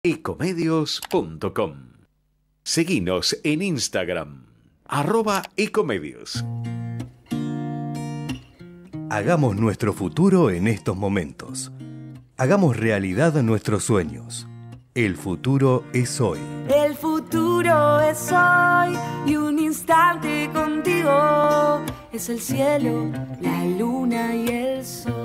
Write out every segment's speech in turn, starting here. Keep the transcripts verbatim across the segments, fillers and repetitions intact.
ecomedios punto com. Seguinos en Instagram, arroba ecomedios. Hagamos nuestro futuro en estos momentos. Hagamos realidad nuestros sueños. El futuro es hoy. El futuro es hoy y un instante contigo. Es el cielo, la luna y el sol.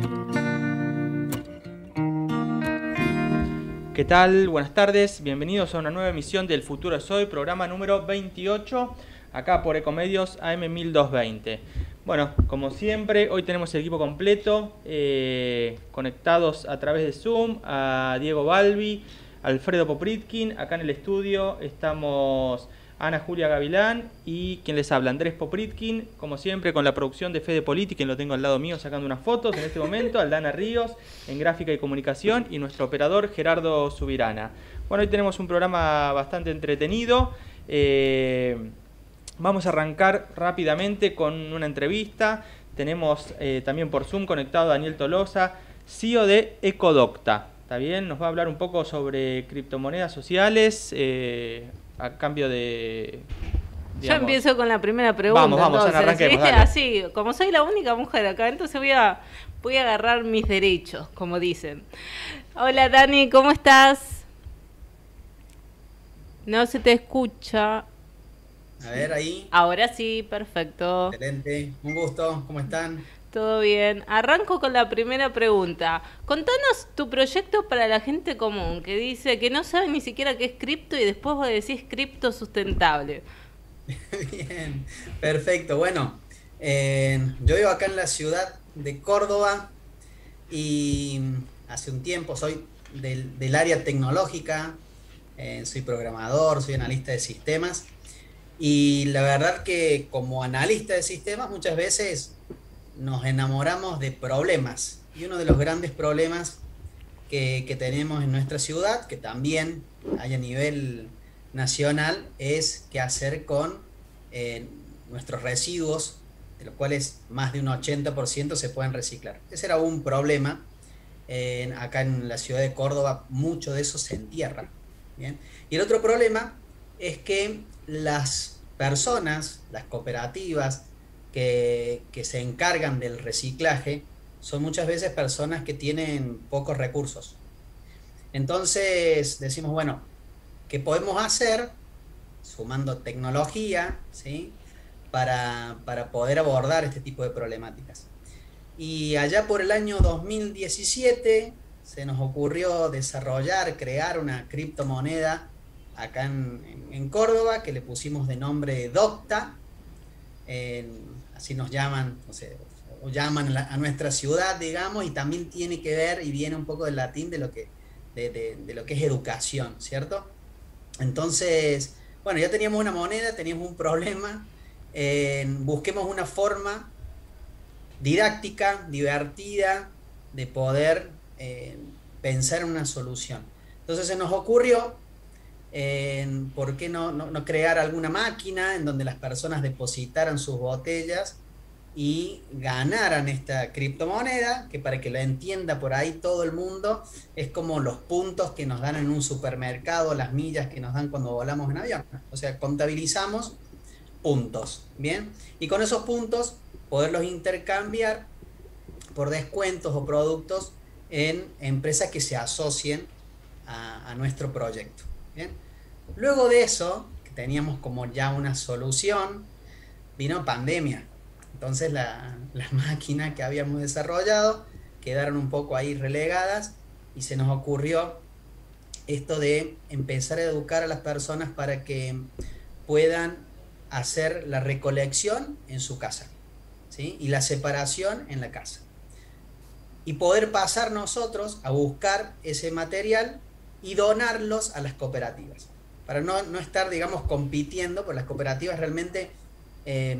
¿Qué tal? Buenas tardes, bienvenidos a una nueva emisión del Futuro es Hoy, programa número veintiocho, acá por Ecomedios A M mil doscientos veinte. Bueno, como siempre, hoy tenemos el equipo completo, eh, conectados a través de Zoom, a Diego Balbi, Alfredo Popritkin, acá en el estudio estamos Ana Julia Gavilán y quien les habla, Andrés Popritkin, como siempre con la producción de Fede Politi, quien lo tengo al lado mío sacando unas fotos en este momento, Aldana Ríos en gráfica y comunicación y nuestro operador Gerardo Subirana. Bueno, hoy tenemos un programa bastante entretenido, eh, vamos a arrancar rápidamente con una entrevista, tenemos eh, también por Zoom conectado a Daniel Tolosa, C E O de Ecodocta, ¿está bien? Nos va a hablar un poco sobre criptomonedas sociales, eh, a cambio de... digamos... Yo empiezo con la primera pregunta. Vamos, vamos, entonces, arranquemos, ¿viste? dale. Así, como soy la única mujer acá, entonces voy a, voy a agarrar mis derechos, como dicen. Hola Dani, ¿cómo estás? No se te escucha. A ver, ahí. Ahora sí, perfecto. Excelente. Un gusto. ¿Cómo están? Todo bien. Arranco con la primera pregunta. Contanos tu proyecto para la gente común, que dice que no sabe ni siquiera qué es cripto y después vos decís cripto sustentable. Bien, perfecto. Bueno, eh, yo vivo acá en la ciudad de Córdoba y hace un tiempo soy del, del área tecnológica, eh, soy programador, soy analista de sistemas y la verdad que como analista de sistemas muchas veces nos enamoramos de problemas y uno de los grandes problemas que, que tenemos en nuestra ciudad, que también hay a nivel nacional, es qué hacer con eh, nuestros residuos, de los cuales más de un ochenta por ciento se pueden reciclar. Ese era un problema. Eh, acá en la ciudad de Córdoba mucho de eso se entierra. ¿Bien? Y el otro problema es que las personas, las cooperativas, Que, que se encargan del reciclaje son muchas veces personas que tienen pocos recursos. Entonces decimos, bueno, ¿qué podemos hacer sumando tecnología, ¿sí? para, para poder abordar este tipo de problemáticas? Y allá por el año dos mil diecisiete se nos ocurrió desarrollar, crear una criptomoneda acá en, en, en Córdoba que le pusimos de nombre Docta. En, así nos llaman, no sé, o llaman a nuestra ciudad, digamos, y también tiene que ver y viene un poco del latín de lo que, de, de, de lo que es educación, ¿cierto? Entonces, bueno, ya teníamos una moneda, teníamos un problema, eh, busquemos una forma didáctica, divertida, de poder eh, pensar en una solución. Entonces se nos ocurrió, Eh, ¿por qué no, no, no crear alguna máquina en donde las personas depositaran sus botellas y ganaran esta criptomoneda, que para que la entienda por ahí todo el mundo, es como los puntos que nos dan en un supermercado, las millas que nos dan cuando volamos en avión? O sea, contabilizamos puntos, ¿bien? Y con esos puntos poderlos intercambiar por descuentos o productos en empresas que se asocien a, a nuestro proyecto. Bien. Luego de eso, que teníamos como ya una solución, vino pandemia. Entonces la, las máquinas que habíamos desarrollado quedaron un poco ahí relegadas y se nos ocurrió esto de empezar a educar a las personas para que puedan hacer la recolección en su casa, ¿sí? Y la separación en la casa. Y poder pasar nosotros a buscar ese material y donarlos a las cooperativas, para no, no estar, digamos, compitiendo, porque las cooperativas realmente eh,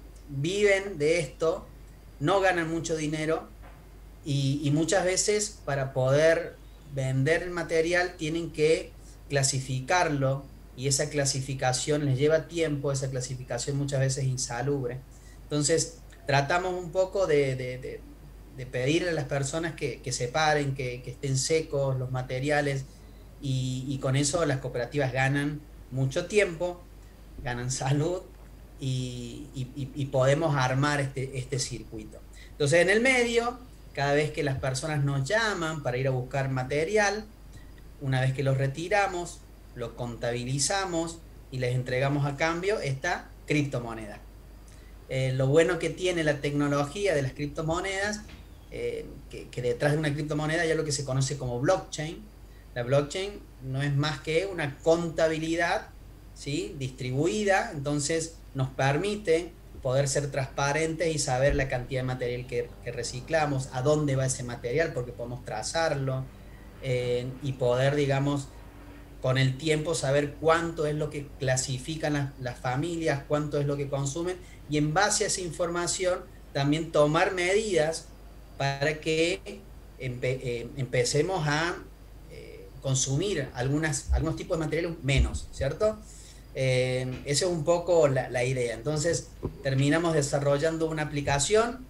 viven de esto, no ganan mucho dinero y, y muchas veces para poder vender el material tienen que clasificarlo y esa clasificación les lleva tiempo, esa clasificación muchas veces es insalubre. Entonces tratamos un poco de, de, de, de pedirle a las personas que, que separen, que, que estén secos los materiales, y, y con eso las cooperativas ganan mucho tiempo, ganan salud y, y, y podemos armar este, este circuito. Entonces en el medio, cada vez que las personas nos llaman para ir a buscar material, una vez que los retiramos, lo contabilizamos y les entregamos a cambio esta criptomoneda. Eh, lo bueno que tiene la tecnología de las criptomonedas, eh, que, que detrás de una criptomoneda hay lo que se conoce como blockchain. La blockchain no es más que una contabilidad, ¿sí?, distribuida, entonces nos permite poder ser transparentes y saber la cantidad de material que, que reciclamos, a dónde va ese material, porque podemos trazarlo, eh, y poder, digamos, con el tiempo saber cuánto es lo que clasifican las, las familias, cuánto es lo que consumen, y en base a esa información también tomar medidas para que empe eh, empecemos a eh, consumir algunas, algunos tipos de materiales menos, ¿cierto? Eh, esa es un poco la, la idea. Entonces terminamos desarrollando una aplicación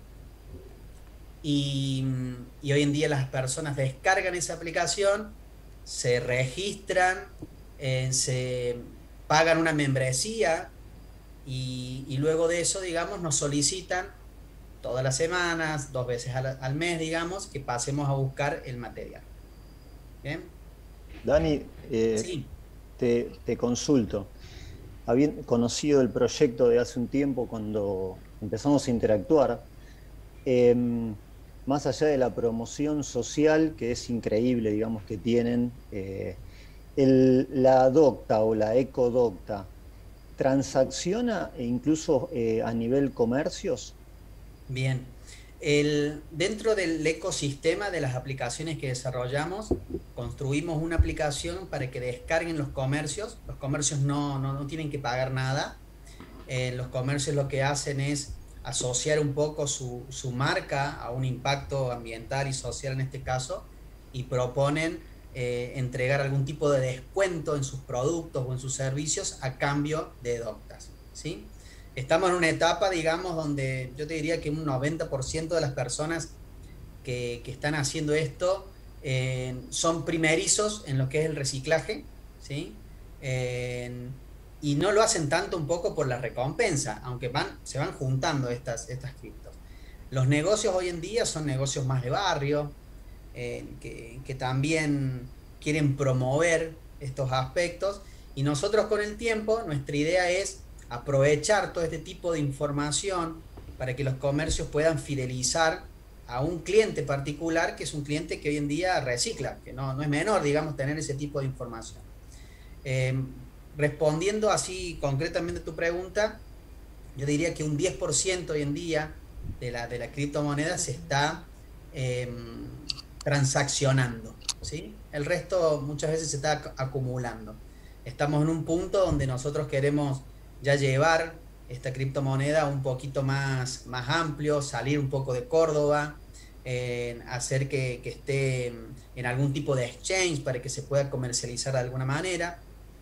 y, y hoy en día las personas descargan esa aplicación, se registran, eh, se pagan una membresía y, y luego de eso, digamos, nos solicitan todas las semanas, dos veces al, al mes, digamos, que pasemos a buscar el material. ¿Bien? Dani, eh, sí. te, te consulto. Habiendo conocido el proyecto de hace un tiempo cuando empezamos a interactuar, eh, más allá de la promoción social, que es increíble, digamos, que tienen, eh, el, la Docta o la Ecodocta, ¿transacciona incluso eh, a nivel comercios? Bien. El, dentro del ecosistema de las aplicaciones que desarrollamos, construimos una aplicación para que descarguen los comercios. Los comercios no, no, no tienen que pagar nada. Eh, los comercios lo que hacen es asociar un poco su, su marca a un impacto ambiental y social en este caso, y proponen eh, entregar algún tipo de descuento en sus productos o en sus servicios a cambio de doctas, ¿sí? Estamos en una etapa, digamos, donde yo te diría que un noventa por ciento de las personas que, que están haciendo esto eh, son primerizos en lo que es el reciclaje, ¿sí? Eh, y no lo hacen tanto un poco por la recompensa, aunque van, se van juntando estas, estas criptos. Los negocios hoy en día son negocios más de barrio, eh, que, que también quieren promover estos aspectos, y nosotros con el tiempo, nuestra idea es aprovechar todo este tipo de información para que los comercios puedan fidelizar a un cliente particular, que es un cliente que hoy en día recicla, que no, no es menor, digamos, tener ese tipo de información. Eh, respondiendo así concretamente a tu pregunta, yo diría que un diez por ciento hoy en día de la, de la criptomoneda se está eh, transaccionando, ¿sí? El resto muchas veces se está acumulando. Estamos en un punto donde nosotros queremos ya llevar esta criptomoneda un poquito más, más amplio, salir un poco de Córdoba, eh, hacer que, que esté en algún tipo de exchange para que se pueda comercializar de alguna manera.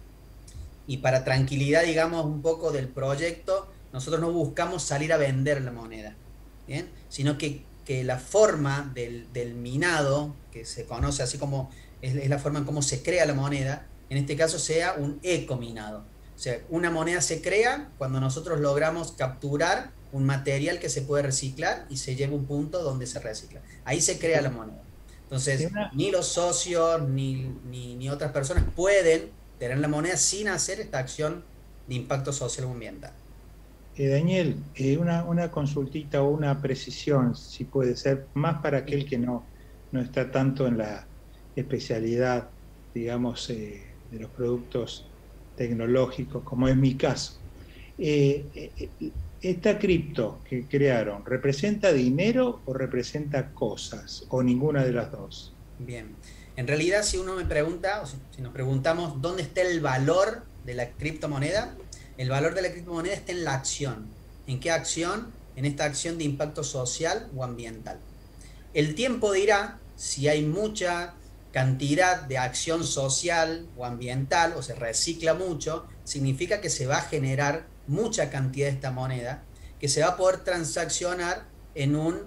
Y para tranquilidad, digamos, un poco del proyecto, nosotros no buscamos salir a vender la moneda, ¿bien? Sino que, que la forma del, del minado, que se conoce así como es, es la forma en cómo se crea la moneda, en este caso sea un ecominado. O sea, una moneda se crea cuando nosotros logramos capturar un material que se puede reciclar y se lleva a un punto donde se recicla. Ahí se crea la moneda. Entonces, ni los socios ni, ni, ni otras personas pueden tener la moneda sin hacer esta acción de impacto social o ambiental. Eh, Daniel, eh, una, una consultita o una precisión, si puede ser, más para aquel que no, no está tanto en la especialidad, digamos, eh, de los productos tecnológicos, como es mi caso. Eh, eh, ¿Esta cripto que crearon representa dinero o representa cosas, o ninguna de las dos? Bien, en realidad si uno me pregunta, o si, si nos preguntamos dónde está el valor de la criptomoneda, el valor de la criptomoneda está en la acción. ¿En qué acción? En esta acción de impacto social o ambiental. El tiempo dirá si hay mucha cantidad de acción social o ambiental, o se recicla mucho, significa que se va a generar mucha cantidad de esta moneda, que se va a poder transaccionar en un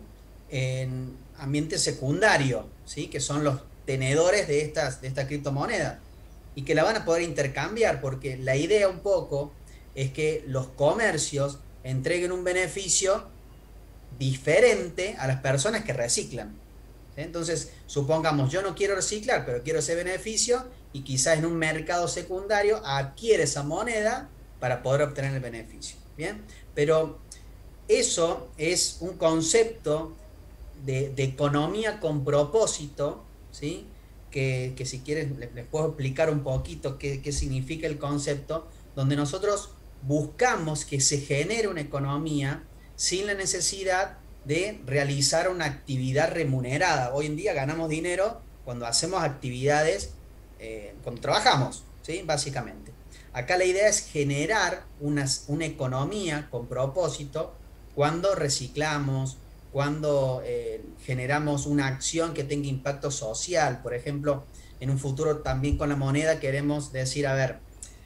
en ambiente secundario, ¿sí? Que son los tenedores de estas de esta criptomoneda. y que la van a poder intercambiar, porque la idea un poco es que los comercios entreguen un beneficio diferente a las personas que reciclan. ¿Sí? Entonces, supongamos, yo no quiero reciclar, pero quiero ese beneficio, y quizás en un mercado secundario adquiere esa moneda para poder obtener el beneficio. ¿Bien? Pero eso es un concepto de, de economía con propósito, ¿sí? Que, que si quieren les, les puedo explicar un poquito qué, qué significa el concepto, donde nosotros buscamos que se genere una economía sin la necesidad de realizar una actividad remunerada. Hoy en día ganamos dinero cuando hacemos actividades, eh, cuando trabajamos, ¿sí? Básicamente. Acá la idea es generar una, una economía con propósito cuando reciclamos, cuando eh, generamos una acción que tenga impacto social. Por ejemplo, en un futuro también con la moneda queremos decir, a ver,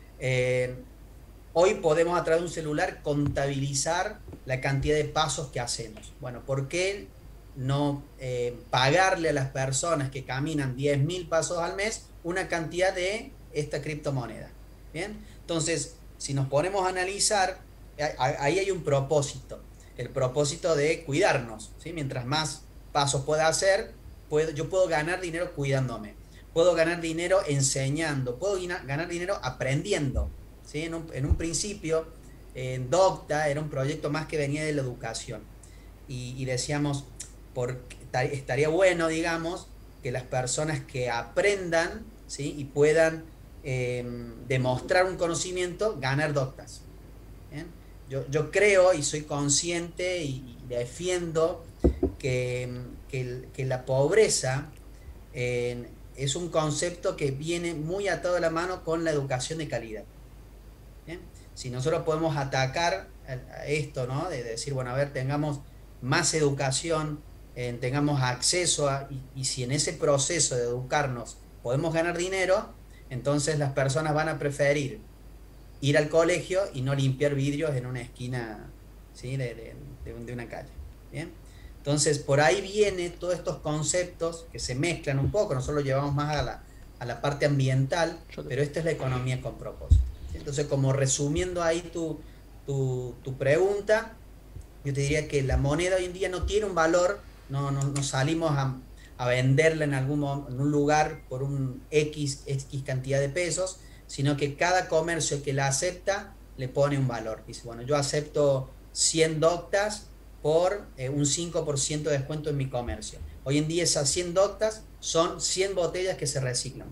eh, hoy podemos a través de un celular contabilizar la cantidad de pasos que hacemos. Bueno, ¿por qué no eh, pagarle a las personas que caminan diez mil pasos al mes una cantidad de esta criptomoneda? ¿Bien? Entonces, si nos ponemos a analizar, ahí hay un propósito. El propósito de cuidarnos, ¿sí? Mientras más pasos pueda hacer, puedo, yo puedo ganar dinero cuidándome, puedo ganar dinero enseñando, puedo ganar dinero aprendiendo, ¿sí? En un, en un principio, en Docta era un proyecto más que venía de la educación, y, y decíamos, por, estaría bueno, digamos, que las personas que aprendan, ¿sí? Y puedan eh, demostrar un conocimiento, ganar Doctas. ¿Bien? Yo, yo creo y soy consciente y, y defiendo que, que, que la pobreza eh, es un concepto que viene muy atado a la mano con la educación de calidad. ¿Bien? Si nosotros podemos atacar a esto, ¿no? De decir, bueno, a ver, tengamos más educación, eh, tengamos acceso a, y, y si en ese proceso de educarnos podemos ganar dinero, entonces las personas van a preferir ir al colegio y no limpiar vidrios en una esquina, ¿sí? de, de, de, de una calle. ¿Bien? Entonces, por ahí viene todos estos conceptos que se mezclan un poco, nosotros lo llevamos más a la, a la parte ambiental, pero esta es la economía con propósito. ¿Sí? Entonces, como resumiendo ahí tu, tu, tu pregunta, yo te diría que la moneda hoy en día no tiene un valor, no, no, no salimos a, a venderla en algún en un lugar por un X, X cantidad de pesos, sino que cada comercio que la acepta le pone un valor. Dice, bueno, yo acepto cien Doctas por eh, un cinco por ciento de descuento en mi comercio. Hoy en día esas cien Doctas son cien botellas que se reciclan.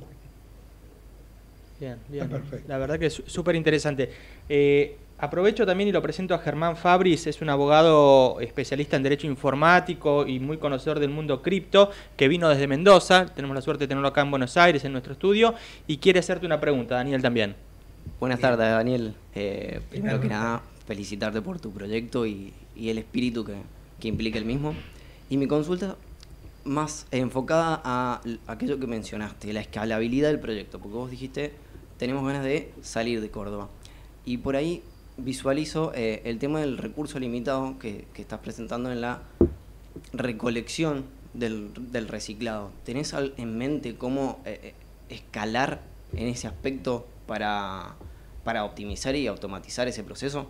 Bien, bien. Perfecto. La verdad que es súper interesante. Eh, aprovecho también y lo presento a Germán Fabris, es un abogado especialista en Derecho Informático y muy conocedor del mundo cripto, que vino desde Mendoza, tenemos la suerte de tenerlo acá en Buenos Aires, en nuestro estudio, y quiere hacerte una pregunta, Daniel, también. Buenas tardes, Daniel. Eh, primero que nada, felicitarte por tu proyecto y, y el espíritu que, que implica el mismo. Y mi consulta más enfocada a aquello que mencionaste, la escalabilidad del proyecto, porque vos dijiste, tenemos ganas de salir de Córdoba. Y por ahí visualizo eh, el tema del recurso limitado que, que estás presentando en la recolección del, del reciclado. ¿Tenés en mente cómo eh, escalar en ese aspecto para, para optimizar y automatizar ese proceso?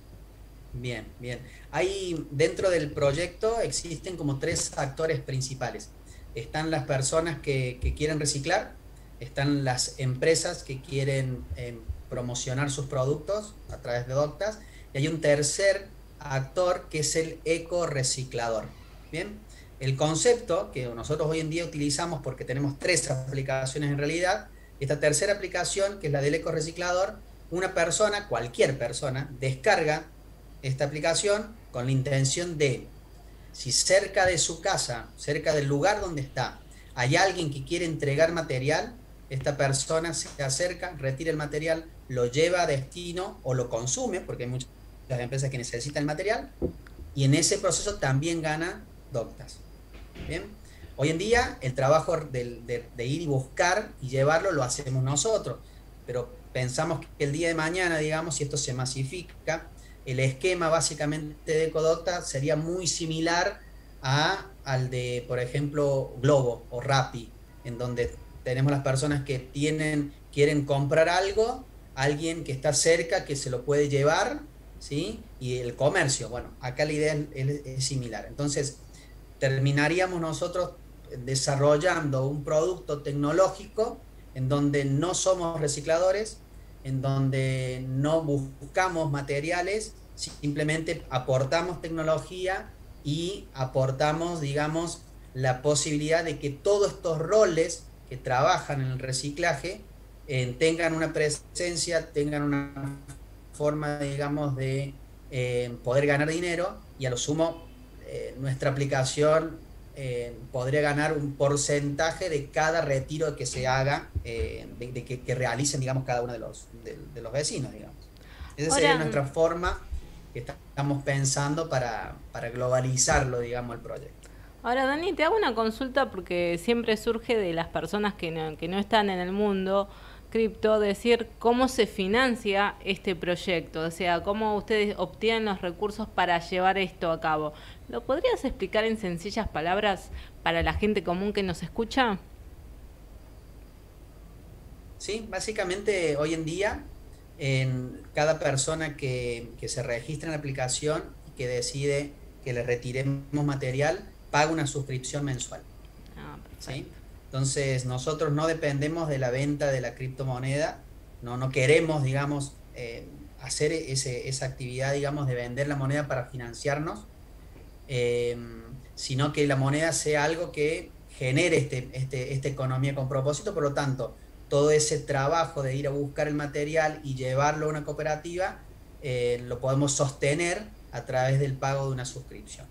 Bien, bien. Ahí dentro del proyecto existen como tres actores principales. Están las personas que, que quieren reciclar, están las empresas que quieren eh, promocionar sus productos a través de Doctas, y hay un tercer actor que es el eco-reciclador. Bien, el concepto que nosotros hoy en día utilizamos, porque tenemos tres aplicaciones en realidad, esta tercera aplicación, que es la del eco-reciclador, una persona, cualquier persona, descarga esta aplicación con la intención de, si cerca de su casa, cerca del lugar donde está, hay alguien que quiere entregar material, esta persona se acerca, retira el material, lo lleva a destino o lo consume, porque hay muchas empresas que necesitan el material, y en ese proceso también gana Doctas. Bien, hoy en día el trabajo de, de, de ir y buscar y llevarlo lo hacemos nosotros, pero pensamos que el día de mañana, digamos, si esto se masifica, el esquema básicamente de EcoDocta sería muy similar a, al de, por ejemplo, Globo o Rappi, en donde tenemos las personas que tienen quieren comprar algo, alguien que está cerca que se lo puede llevar, ¿sí? Y el comercio, bueno, acá la idea es, es, es similar. Entonces, terminaríamos nosotros desarrollando un producto tecnológico en donde no somos recicladores, en donde no buscamos materiales, simplemente aportamos tecnología y aportamos, digamos, la posibilidad de que todos estos roles que trabajan en el reciclaje eh, tengan una presencia, tengan una forma, digamos, de eh, poder ganar dinero, y a lo sumo eh, nuestra aplicación eh, podría ganar un porcentaje de cada retiro que se haga, eh, de, de que, que realicen, digamos, cada uno de los, de, de los vecinos, digamos. Esa Ahora, sería nuestra forma que estamos pensando para, para globalizarlo, digamos, el proyecto. Ahora, Dani, te hago una consulta porque siempre surge de las personas que no, que no están en el mundo cripto, decir cómo se financia este proyecto, o sea, cómo ustedes obtienen los recursos para llevar esto a cabo. ¿Lo podrías explicar en sencillas palabras para la gente común que nos escucha? Sí, básicamente hoy en día, en cada persona que, que se registra en la aplicación y que decide que le retiremos material, paga una suscripción mensual. Ah, perfecto. ¿Sí? Entonces, nosotros no dependemos de la venta de la criptomoneda, no, no queremos, digamos, eh, hacer ese, esa actividad, digamos, de vender la moneda para financiarnos, eh, sino que la moneda sea algo que genere este, este, esta economía con propósito. Por lo tanto, todo ese trabajo de ir a buscar el material y llevarlo a una cooperativa, eh, lo podemos sostener a través del pago de una suscripción.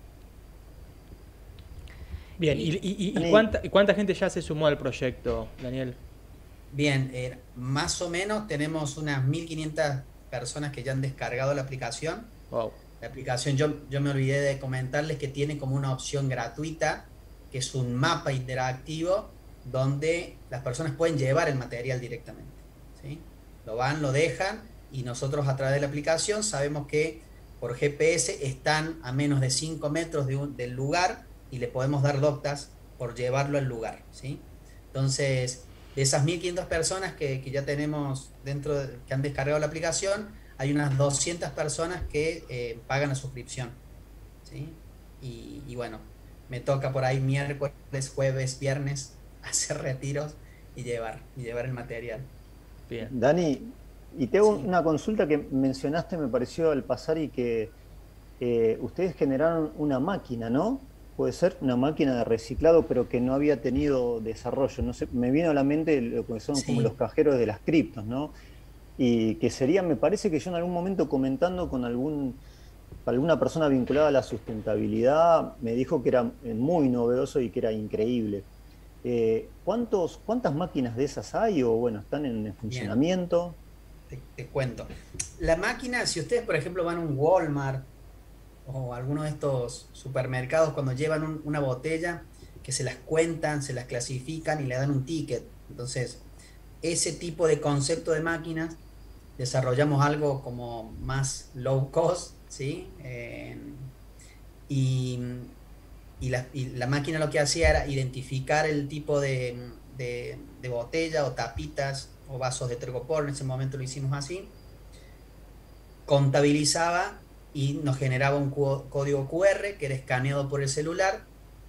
Bien, ¿y, y, y, y cuánta, cuánta gente ya se sumó al proyecto, Daniel? Bien, eh, más o menos tenemos unas mil quinientas personas que ya han descargado la aplicación. Wow. La aplicación, yo, yo me olvidé de comentarles que tiene como una opción gratuita, que es un mapa interactivo, donde las personas pueden llevar el material directamente, ¿sí? Lo van, lo dejan, y nosotros a través de la aplicación sabemos que por G P S están a menos de cinco metros de un, del lugar, y le podemos dar doctas por llevarlo al lugar, ¿sí? Entonces, de esas mil quinientas personas que, que ya tenemos dentro, de, que han descargado la aplicación, hay unas doscientas personas que eh, pagan la suscripción, ¿sí? Y, y bueno, me toca por ahí miércoles, jueves, viernes hacer retiros y llevar, y llevar el material. Bien. Dani, y te hago Sí. una consulta que mencionaste, me pareció al pasar, y que eh, ustedes generaron una máquina, ¿no? Puede ser una máquina de reciclado, pero que no había tenido desarrollo. No sé, me vino a la mente lo que son Sí. como los cajeros de las criptos, ¿no? Y que sería, me parece que yo en algún momento comentando con algún, alguna persona vinculada a la sustentabilidad, me dijo que era muy novedoso y que era increíble. Eh, ¿cuántos, ¿Cuántas máquinas de esas hay o bueno, están en funcionamiento? Te, te cuento. La máquina, si ustedes por ejemplo van a un Walmart o alguno de estos supermercados, cuando llevan un, una botella, que se las cuentan, se las clasifican y le dan un ticket. Entonces, ese tipo de concepto de máquinas, desarrollamos algo como más low cost, ¿sí? Eh, y, y, la, y la máquina lo que hacía era identificar el tipo de, de, de botella o tapitas o vasos de tergopor, en ese momento lo hicimos así, contabilizaba y nos generaba un código Q R que era escaneado por el celular,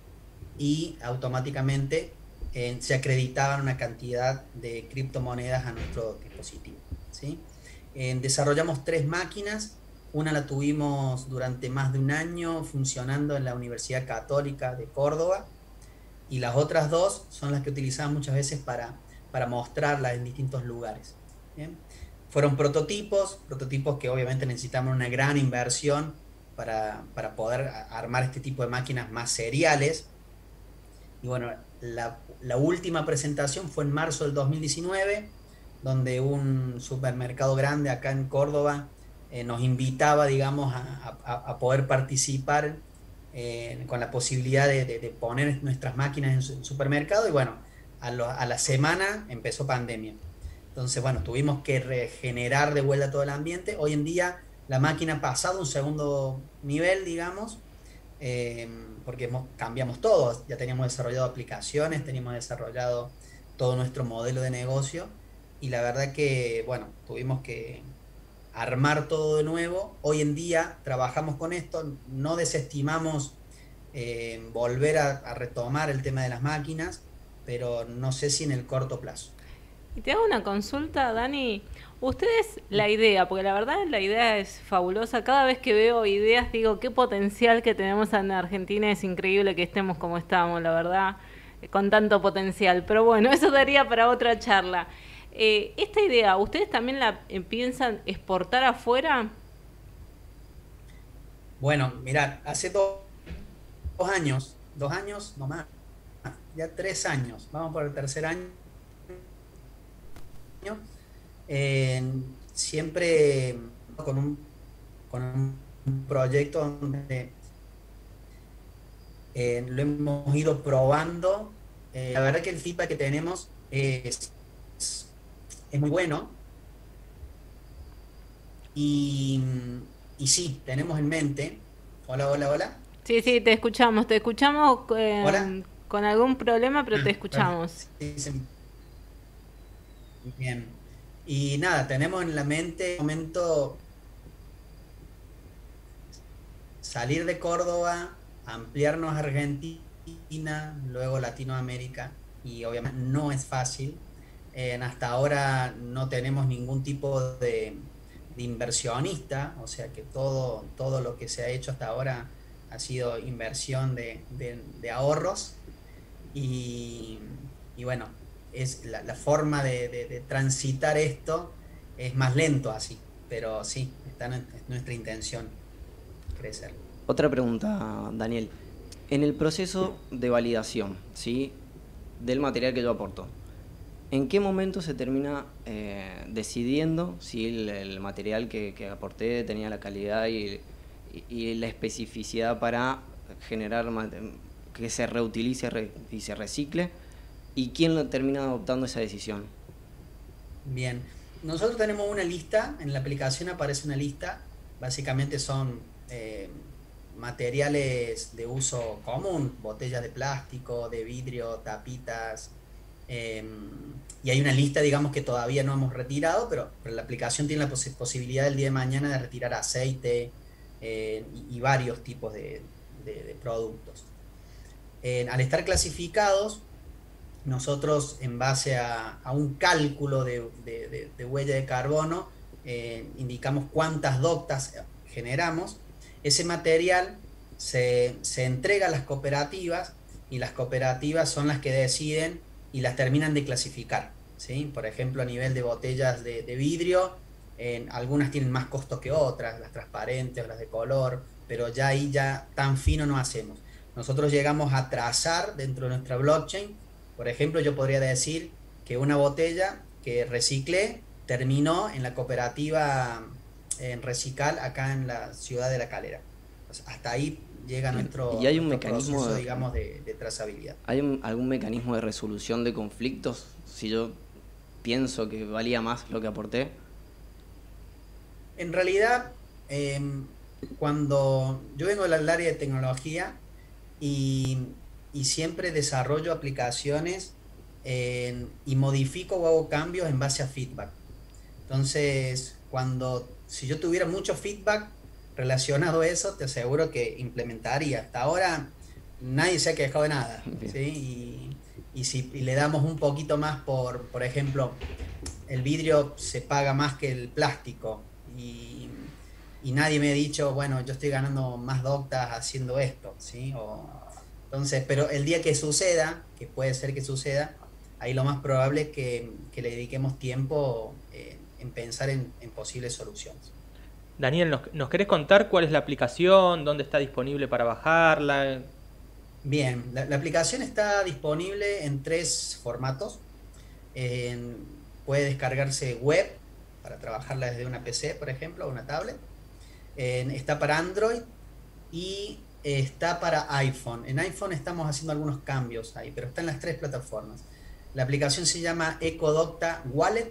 y automáticamente eh, se acreditaban una cantidad de criptomonedas a nuestro dispositivo, ¿sí? Eh, desarrollamos tres máquinas. Una la tuvimos durante más de un año funcionando en la Universidad Católica de Córdoba, y las otras dos son las que utilizamos muchas veces para, para mostrarlas en distintos lugares. ¿Bien? Fueron prototipos, prototipos que obviamente necesitamos una gran inversión para, para poder armar este tipo de máquinas más seriales. Y bueno, la, la última presentación fue en marzo del dos mil diecinueve, donde un supermercado grande acá en Córdoba eh, nos invitaba, digamos, a, a, a poder participar eh, con la posibilidad de, de, de poner nuestras máquinas en su supermercado, y bueno, a, lo, a la semana empezó pandemia. Entonces, bueno, tuvimos que regenerar de vuelta todo el ambiente. Hoy en día la máquina ha pasado a un segundo nivel, digamos, eh, porque hemos, cambiamos todo. Ya teníamos desarrollado aplicaciones, teníamos desarrollado todo nuestro modelo de negocio, y la verdad que, bueno, tuvimos que armar todo de nuevo. Hoy en día trabajamos con esto, no desestimamos eh, volver a, a retomar el tema de las máquinas, pero no sé si en el corto plazo. Y te hago una consulta, Dani. Ustedes, la idea, porque la verdad la idea es fabulosa. Cada vez que veo ideas digo, qué potencial que tenemos en Argentina. Es increíble que estemos como estamos, la verdad, con tanto potencial. Pero bueno, eso daría para otra charla. Eh, esta idea, ¿ustedes también la eh, piensan exportar afuera? Bueno, mirad, hace do, dos años, dos años, no más, ya tres años, vamos por el tercer año, eh, siempre con un, con un proyecto donde eh, lo hemos ido probando. Eh, la verdad que el feedback que tenemos es, es, es muy bueno. Y, y sí, tenemos en mente. Hola, hola, hola. Sí, sí, te escuchamos, te escuchamos eh, ¿Hola? Con algún problema, pero te escuchamos. Sí, sí. Bien. Y nada, tenemos en la mente un momento salir de Córdoba, ampliarnos a Argentina, luego Latinoamérica, y obviamente no es fácil. Eh, hasta ahora no tenemos ningún tipo de, de inversionista, o sea que todo, todo lo que se ha hecho hasta ahora ha sido inversión de, de, de ahorros, y, y bueno, es la, la forma de, de, de transitar esto es más lento así, pero sí, está en, es nuestra intención crecer. Otra pregunta, Daniel. En el proceso de validación, ¿sí?, del material que yo aporto, ¿en qué momento se termina eh, decidiendo si el, el material que, que aporté tenía la calidad y, y, y la especificidad para generar que se reutilice re, y se recicle? ¿Y quién lo termina adoptando esa decisión? Bien, nosotros tenemos una lista, en la aplicación aparece una lista, básicamente son eh, materiales de uso común, botellas de plástico, de vidrio, tapitas, eh, y hay una lista, digamos, que todavía no hemos retirado, pero, pero la aplicación tiene la pos posibilidad el día de mañana de retirar aceite eh, y, y varios tipos de, de, de productos. Eh, al estar clasificados, nosotros, en base a, a un cálculo de, de, de, de huella de carbono, eh, indicamos cuántas doctas generamos. Ese material se, se entrega a las cooperativas, y las cooperativas son las que deciden y las terminan de clasificar, ¿sí? Por ejemplo, a nivel de botellas de, de vidrio, eh, algunas tienen más costo que otras, las transparentes o las de color, pero ya ahí ya tan fino no hacemos. Nosotros llegamos a trazar dentro de nuestra blockchain. Por ejemplo, yo podría decir que una botella que reciclé terminó en la cooperativa en Recical, acá en la ciudad de La Calera. Pues hasta ahí llega nuestro, ¿Y hay un nuestro mecanismo proceso, de, digamos, de, de trazabilidad. ¿Hay un, algún mecanismo de resolución de conflictos si yo pienso que valía más lo que aporté? En realidad, eh, cuando yo vengo del área de tecnología y... y siempre desarrollo aplicaciones eh, y modifico o hago cambios en base a feedback. Entonces, cuando, si yo tuviera mucho feedback relacionado a eso, te aseguro que implementaría. Hasta ahora nadie se ha quejado de nada, ¿sí? Y, y si y le damos un poquito más por, por ejemplo, el vidrio se paga más que el plástico, y, y nadie me ha dicho, bueno, yo estoy ganando más doctas haciendo esto, ¿sí? O, Entonces, pero el día que suceda, que puede ser que suceda, ahí lo más probable es que, que le dediquemos tiempo eh, en pensar en, en posibles soluciones. Daniel, ¿nos, ¿nos querés contar cuál es la aplicación? ¿Dónde está disponible para bajarla? Bien, la, la aplicación está disponible en tres formatos. En, puede descargarse web, para trabajarla desde una P C, por ejemplo, o una tablet. En, está para Android y está para iPhone. En iPhone estamos haciendo algunos cambios ahí, pero está en las tres plataformas. La aplicación se llama Ecodocta Wallet.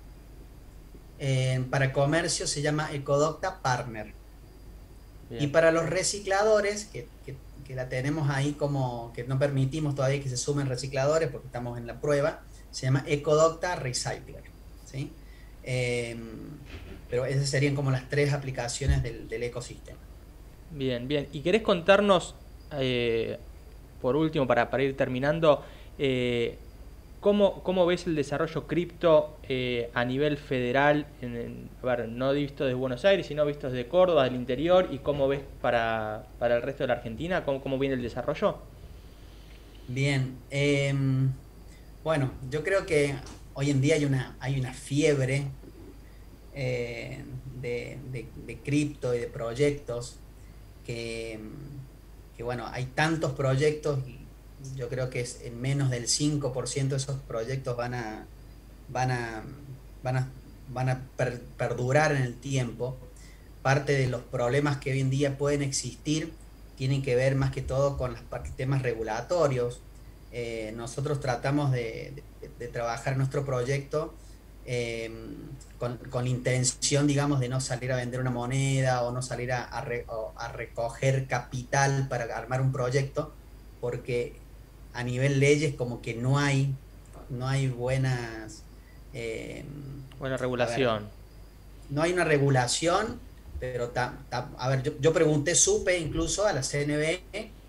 Eh, para comercio se llama Ecodocta Partner. Bien. Y para los recicladores, que, que, que la tenemos ahí como que no permitimos todavía que se sumen recicladores porque estamos en la prueba, se llama Ecodocta Recycler. ¿sí? Eh, pero esas serían como las tres aplicaciones del, del ecosistema. Bien, bien. ¿Y querés contarnos, eh, por último, para, para ir terminando, eh, ¿Cómo, ¿Cómo ves el desarrollo cripto eh, a nivel federal? En, en, a ver, no visto desde Buenos Aires, sino visto desde Córdoba, del interior, y cómo ves para, para el resto de la Argentina, cómo, cómo viene el desarrollo. Bien, eh, bueno, yo creo que hoy en día hay una, hay una fiebre eh, de, de, de cripto y de proyectos que, que, bueno, hay tantos proyectos y yo creo que es en menos del cinco por ciento de esos proyectos van a, van a, van a, van a per, perdurar en el tiempo. Parte de los problemas que hoy en día pueden existir tienen que ver más que todo con los temas regulatorios. Eh, nosotros tratamos de, de, de trabajar nuestro proyecto eh, con, con la intención, digamos, de no salir a vender una moneda o no salir a, a, re, a recoger capital para armar un proyecto, porque a nivel leyes como que no hay no hay buenas eh, buena regulación. Ver, no hay una regulación, pero ta, ta, a ver, yo, yo pregunté, supe incluso a la C N B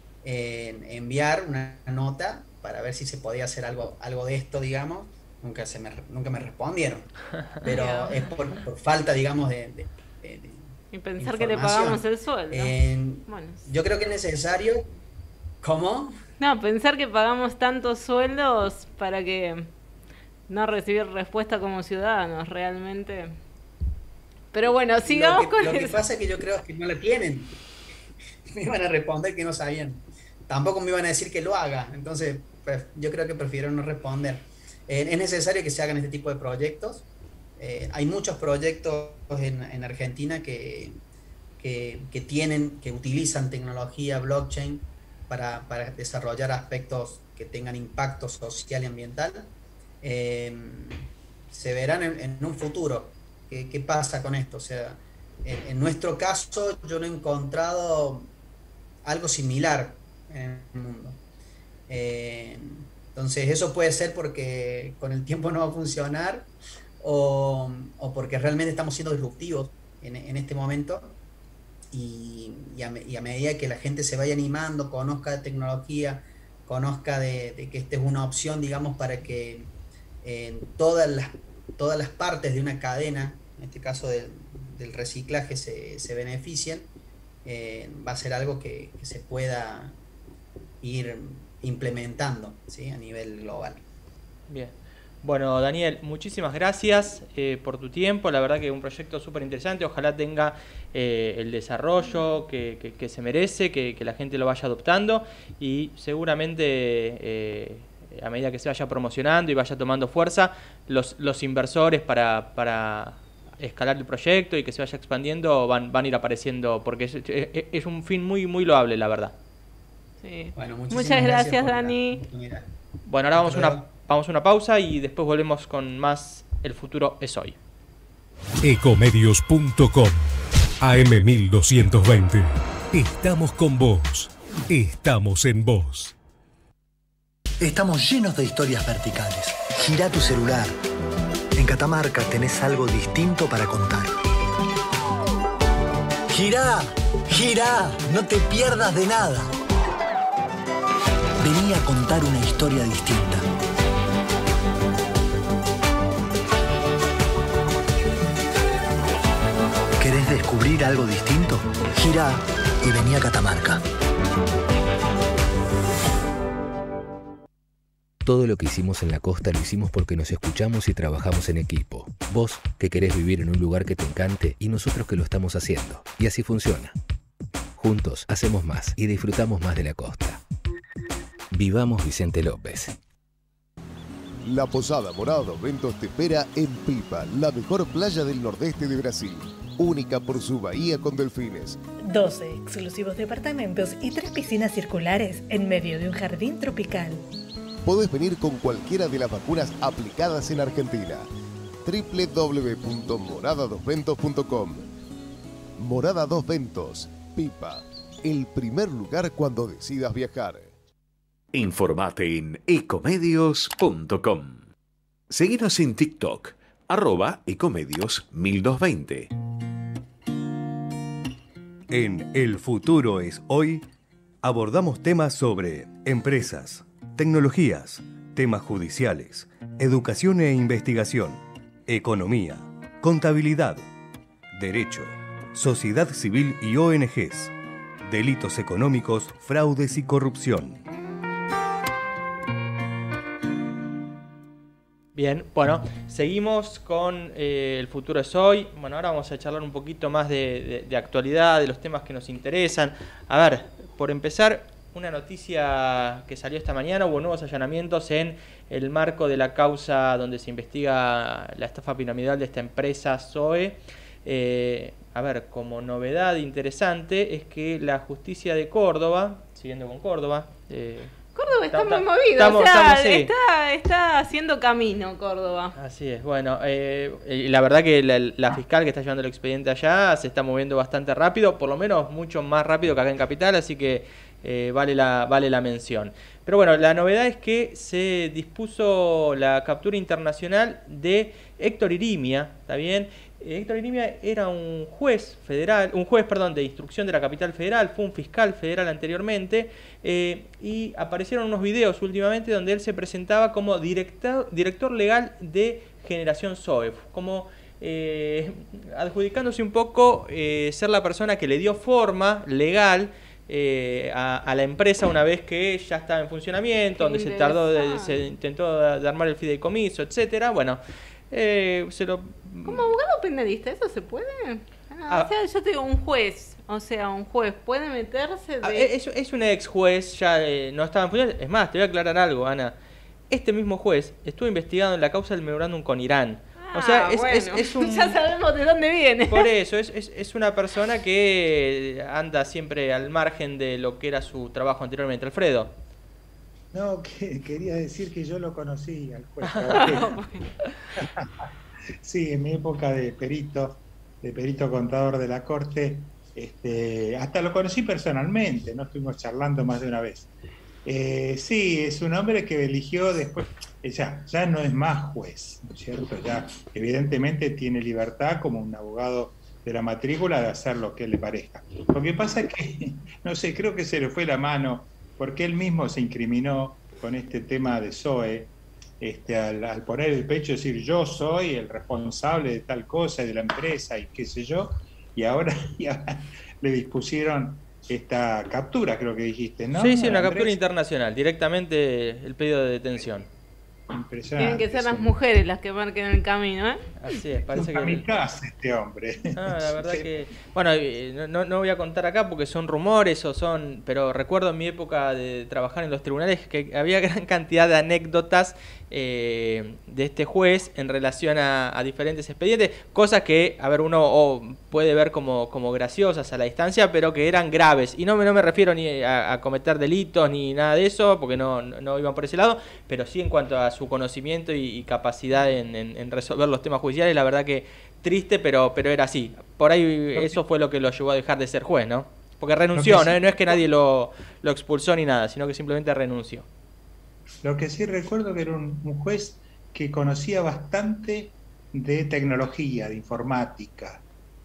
eh, enviar una nota para ver si se podía hacer algo algo de esto, digamos. Nunca se me nunca me respondieron, pero es por, por falta, digamos, de, de, de, de y pensar que le pagamos el sueldo. Eh, bueno. Yo creo que es necesario. ¿Cómo? No, pensar que pagamos tantos sueldos para que no recibir respuesta como ciudadanos, realmente. Pero bueno, sigamos lo que, con Lo eso. que pasa es que yo creo que no la tienen. Me iban a responder que no sabían. Tampoco me iban a decir que lo haga. Entonces, pues, yo creo que prefiero no responder. Eh, es necesario que se hagan este tipo de proyectos. Eh, hay muchos proyectos en, en Argentina que, que, que tienen, que utilizan tecnología blockchain Para, para desarrollar aspectos que tengan impacto social y ambiental. Eh, se verán en, en un futuro qué, qué pasa con esto. O sea, en, en nuestro caso yo no he encontrado algo similar en el mundo. Eh, entonces eso puede ser porque con el tiempo no va a funcionar o, o porque realmente estamos siendo disruptivos en, en este momento. Y, y, a, y a medida que la gente se vaya animando, conozca de tecnología, conozca de, de que esta es una opción, digamos, para que en todas las, todas las partes de una cadena, en este caso del, del reciclaje, se, se beneficien, eh, va a ser algo que, que se pueda ir implementando, ¿sí? A nivel global. Bien. Bueno, Daniel, muchísimas gracias eh, por tu tiempo. La verdad que es un proyecto súper interesante. Ojalá tenga eh, el desarrollo que, que, que se merece, que, que la gente lo vaya adoptando y seguramente eh, a medida que se vaya promocionando y vaya tomando fuerza, los, los inversores para, para escalar el proyecto y que se vaya expandiendo van, van a ir apareciendo porque es, es, es un fin muy, muy loable, la verdad. Sí. Bueno, muchas gracias, Dani. Bueno, ahora vamos a una... Vamos a una pausa y después volvemos con más El futuro es hoy. Ecomedios punto com A M mil doscientos veinte. Estamos con vos. Estamos en vos. Estamos llenos de historias verticales. Girá tu celular. En Catamarca tenés algo distinto para contar. Girá, girá, no te pierdas de nada. Vení a contar una historia distinta. ¿Querés descubrir algo distinto? Girá y vení a Catamarca. Todo lo que hicimos en la costa lo hicimos porque nos escuchamos y trabajamos en equipo. Vos, que querés vivir en un lugar que te encante, y nosotros que lo estamos haciendo. Y así funciona. Juntos hacemos más y disfrutamos más de la costa. Vivamos Vicente López. La Posada Morada dos Ventos te espera en Pipa, la mejor playa del nordeste de Brasil. Única por su bahía con delfines. doce exclusivos departamentos y tres piscinas circulares en medio de un jardín tropical. Podés venir con cualquiera de las vacunas aplicadas en Argentina. doble u doble u doble u punto morada dos ventos punto com. Morada dos Ventos, Pipa, el primer lugar cuando decidas viajar. Informate en ecomedios punto com. Seguinos en TikTok, arroba ecomedios mil doscientos veinte. En El Futuro es Hoy, abordamos temas sobre empresas, tecnologías, temas judiciales, educación e investigación, economía, contabilidad, derecho, sociedad civil y O N Ges, delitos económicos, fraudes y corrupción. Bien, bueno, seguimos con eh, El Futuro es Hoy. Bueno, ahora vamos a charlar un poquito más de, de, de actualidad, de los temas que nos interesan. A ver, por empezar, una noticia que salió esta mañana: hubo nuevos allanamientos en el marco de la causa donde se investiga la estafa piramidal de esta empresa Zoe. Eh, a ver, como novedad interesante es que la justicia de Córdoba, siguiendo con Córdoba... Eh, Córdoba está Estamos- muy movido, estamos- o sea, estamos, sí. está, está haciendo camino Córdoba. Así es, bueno, eh, y la verdad que la, la fiscal que está llevando el expediente allá se está moviendo bastante rápido, por lo menos mucho más rápido que acá en Capital, así que eh, vale, la, vale la mención. Pero bueno, la novedad es que se dispuso la captura internacional de Héctor Irimia, ¿está bien? Eh, Héctor Irimia era un juez federal, un juez, perdón, de instrucción de la Capital Federal, fue un fiscal federal anteriormente, eh, y aparecieron unos videos últimamente donde él se presentaba como director, director legal de Generación Zoe, como eh, adjudicándose un poco eh, ser la persona que le dio forma legal eh, a, a la empresa una vez que ya estaba en funcionamiento, donde se tardó, de- se intentó de armar el fideicomiso, etcétera. Bueno, eh, se lo... Como abogado penalista, ¿eso se puede? Ah, Ah. o sea, yo te digo, un juez, o sea, un juez puede meterse Ah, de... Es, es un ex juez, ya eh, no estaba en función. Es más, te voy a aclarar algo, Ana. Este mismo juez estuvo investigado en la causa del memorándum con Irán. O sea, Ah, es, bueno, es, es un... ya sabemos de dónde viene. Por eso, es, es, es una persona que anda siempre al margen de lo que era su trabajo anteriormente. Alfredo. No, que, quería decir que yo lo conocí al juez. Sí, en mi época de perito, de perito contador de la corte, este, hasta lo conocí personalmente, no estuvimos charlando más de una vez. Eh, sí, es un hombre que eligió después, eh, ya, ya no es más juez, ¿no es cierto? Ya evidentemente tiene libertad como un abogado de la matrícula de hacer lo que le parezca. Lo que pasa es que, no sé, creo que se le fue la mano, porque él mismo se incriminó con este tema de Zoe, este, al, al poner el pecho y decir yo soy el responsable de tal cosa y de la empresa y qué sé yo, y ahora, y ahora le dispusieron esta captura, creo que dijiste, ¿no? Sí, sí, una Andrés? captura internacional. Directamente el pedido de detención. Impresionante. Tienen que ser las sí. mujeres las que marquen el camino, ¿eh? Así es, parece Un que... kamikaze este hombre. Ah, la verdad que... Bueno, eh, no- no, no voy a contar acá porque son rumores o son... Pero recuerdo en mi época de trabajar en los tribunales que había gran cantidad de anécdotas eh, de este juez en relación a, a diferentes expedientes. Cosas que, a ver, uno oh, puede ver como, como graciosas a la distancia, pero que eran graves. Y no me, no me refiero ni a, a cometer delitos ni nada de eso, porque no, no, no iban por ese lado, pero sí en cuanto a su conocimiento y, y capacidad en, en- en resolver los temas judiciales. La verdad que triste, pero, pero era así. Por ahí eso fue lo que lo llevó a dejar de ser juez, ¿no? Porque renunció, Lo que sí- ¿no? No es que nadie lo, lo expulsó ni nada, sino que simplemente renunció. Lo que sí recuerdo que era un, un juez que conocía bastante de tecnología, de informática.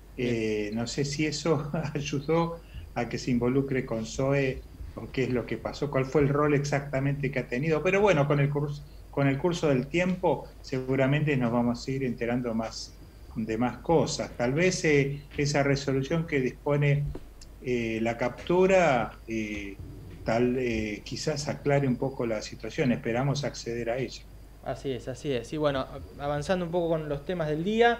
Eh, no sé si eso ayudó a que se involucre con Zoe o qué es lo que pasó, cuál fue el rol exactamente que ha tenido. Pero bueno, con el curso, con el curso del tiempo seguramente nos vamos a ir enterando más de más cosas. Tal vez eh, esa resolución que dispone eh, la captura eh, tal eh, quizás aclare un poco la situación. Esperamos acceder a ella. Así es, así es. Y bueno, avanzando un poco con los temas del día,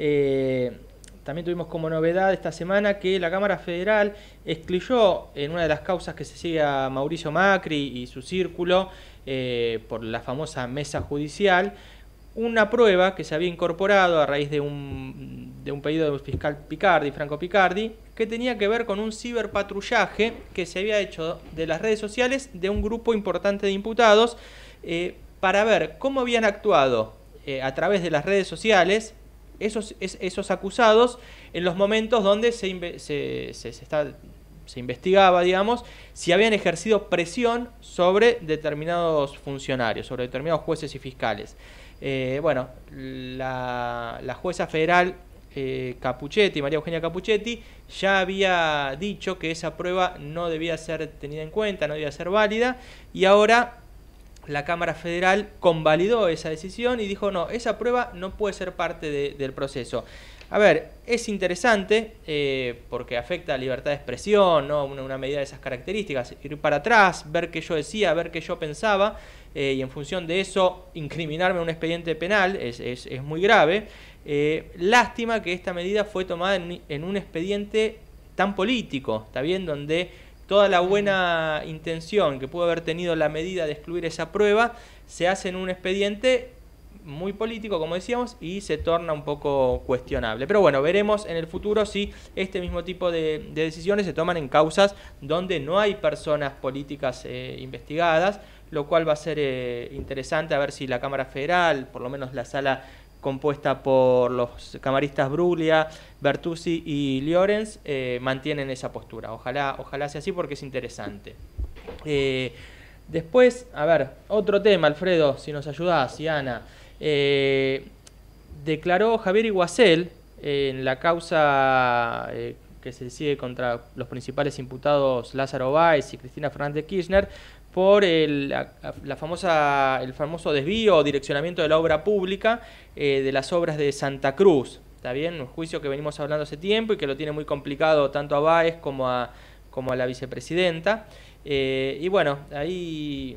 eh, también tuvimos como novedad esta semana que la Cámara Federal excluyó en una de las causas que se sigue a Mauricio Macri y su círculo eh, por la famosa mesa judicial, una prueba que se había incorporado a raíz de un, de un pedido del fiscal Picardi, Franco Picardi, que tenía que ver con un ciberpatrullaje que se había hecho de las redes sociales de un grupo importante de imputados eh, para ver cómo habían actuado eh, a través de las redes sociales esos, es, esos acusados en los momentos donde se, inve se, se, se, está, se investigaba, digamos, si habían ejercido presión sobre determinados funcionarios, sobre determinados jueces y fiscales. Eh, bueno, la, la jueza federal eh, Capuchetti, María Eugenia Capuchetti, ya había dicho que esa prueba no debía ser tenida en cuenta, no debía ser válida, y ahora la Cámara Federal convalidó esa decisión y dijo, no, esa prueba no puede ser parte de, del proceso. A ver, es interesante eh, porque afecta a libertad de expresión, ¿no? Una, una medida de esas características, ir para atrás, ver qué yo decía, ver qué yo pensaba, eh, y en función de eso incriminarme en un expediente penal es, es, es muy grave. Eh, lástima que esta medida fue tomada en, en un expediente tan político, ¿está bien? Donde toda la buena intención que pudo haber tenido la medida de excluir esa prueba se hace en un expediente muy político, como decíamos, y se torna un poco cuestionable. Pero bueno, veremos en el futuro si este mismo tipo de, de decisiones se toman en causas donde no hay personas políticas eh, investigadas, lo cual va a ser eh, interesante a ver si la Cámara Federal, por lo menos la sala compuesta por los camaristas Bruglia, Bertuzzi y Llorens, eh, mantienen esa postura. Ojalá, ojalá sea así porque es interesante. Eh, después, a ver, otro tema, Alfredo, si nos ayudás, y Ana. Eh, declaró Javier Iguacel eh, en la causa eh, que se sigue contra los principales imputados Lázaro Báez y Cristina Fernández Kirchner por el, la, la famosa, el famoso desvío o direccionamiento de la obra pública eh, de las obras de Santa Cruz. ¿Está bien? Un juicio que venimos hablando hace tiempo y que lo tiene muy complicado tanto a Báez como a, como a la vicepresidenta. Eh, y bueno, ahí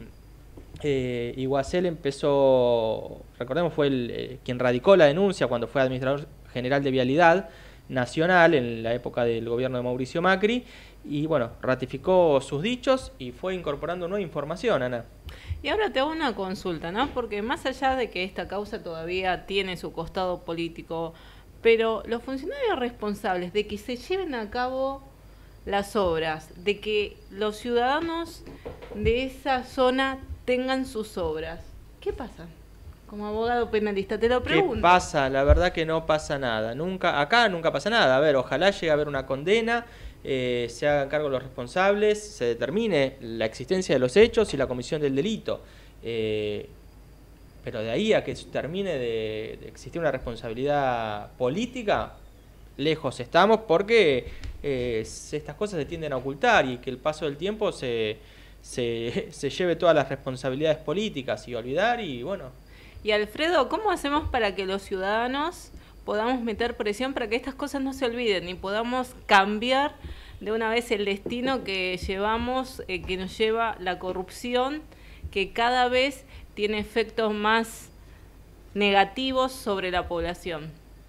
eh, Iguacel empezó, recordemos, fue el, eh, quien radicó la denuncia cuando fue administrador general de Vialidad Nacional en la época del gobierno de Mauricio Macri. Y bueno, ratificó sus dichos y fue incorporando nueva información, Ana. Y ahora te hago una consulta, ¿no? Porque más allá de que esta causa todavía tiene su costado político, pero los funcionarios responsables de que se lleven a cabo las obras, de que los ciudadanos de esa zona tengan sus obras, ¿qué pasa? Como abogado penalista te lo pregunto. ¿Qué pasa? La verdad que no pasa nada. Nunca, acá nunca pasa nada. A ver, ojalá llegue a haber una condena, eh, se hagan cargo los responsables, se determine la existencia de los hechos y la comisión del delito. Eh, pero de ahí a que termine de, de existir una responsabilidad política, lejos estamos, porque eh, estas cosas se tienden a ocultar y que el paso del tiempo se, se, se lleve todas las responsabilidades políticas y olvidar y bueno. Y Alfredo, ¿cómo hacemos para que los ciudadanos podamos meter presión para que estas cosas no se olviden y podamos cambiar de una vez el destino que llevamos, eh, que nos lleva la corrupción, que cada vez tiene efectos más negativos sobre la población?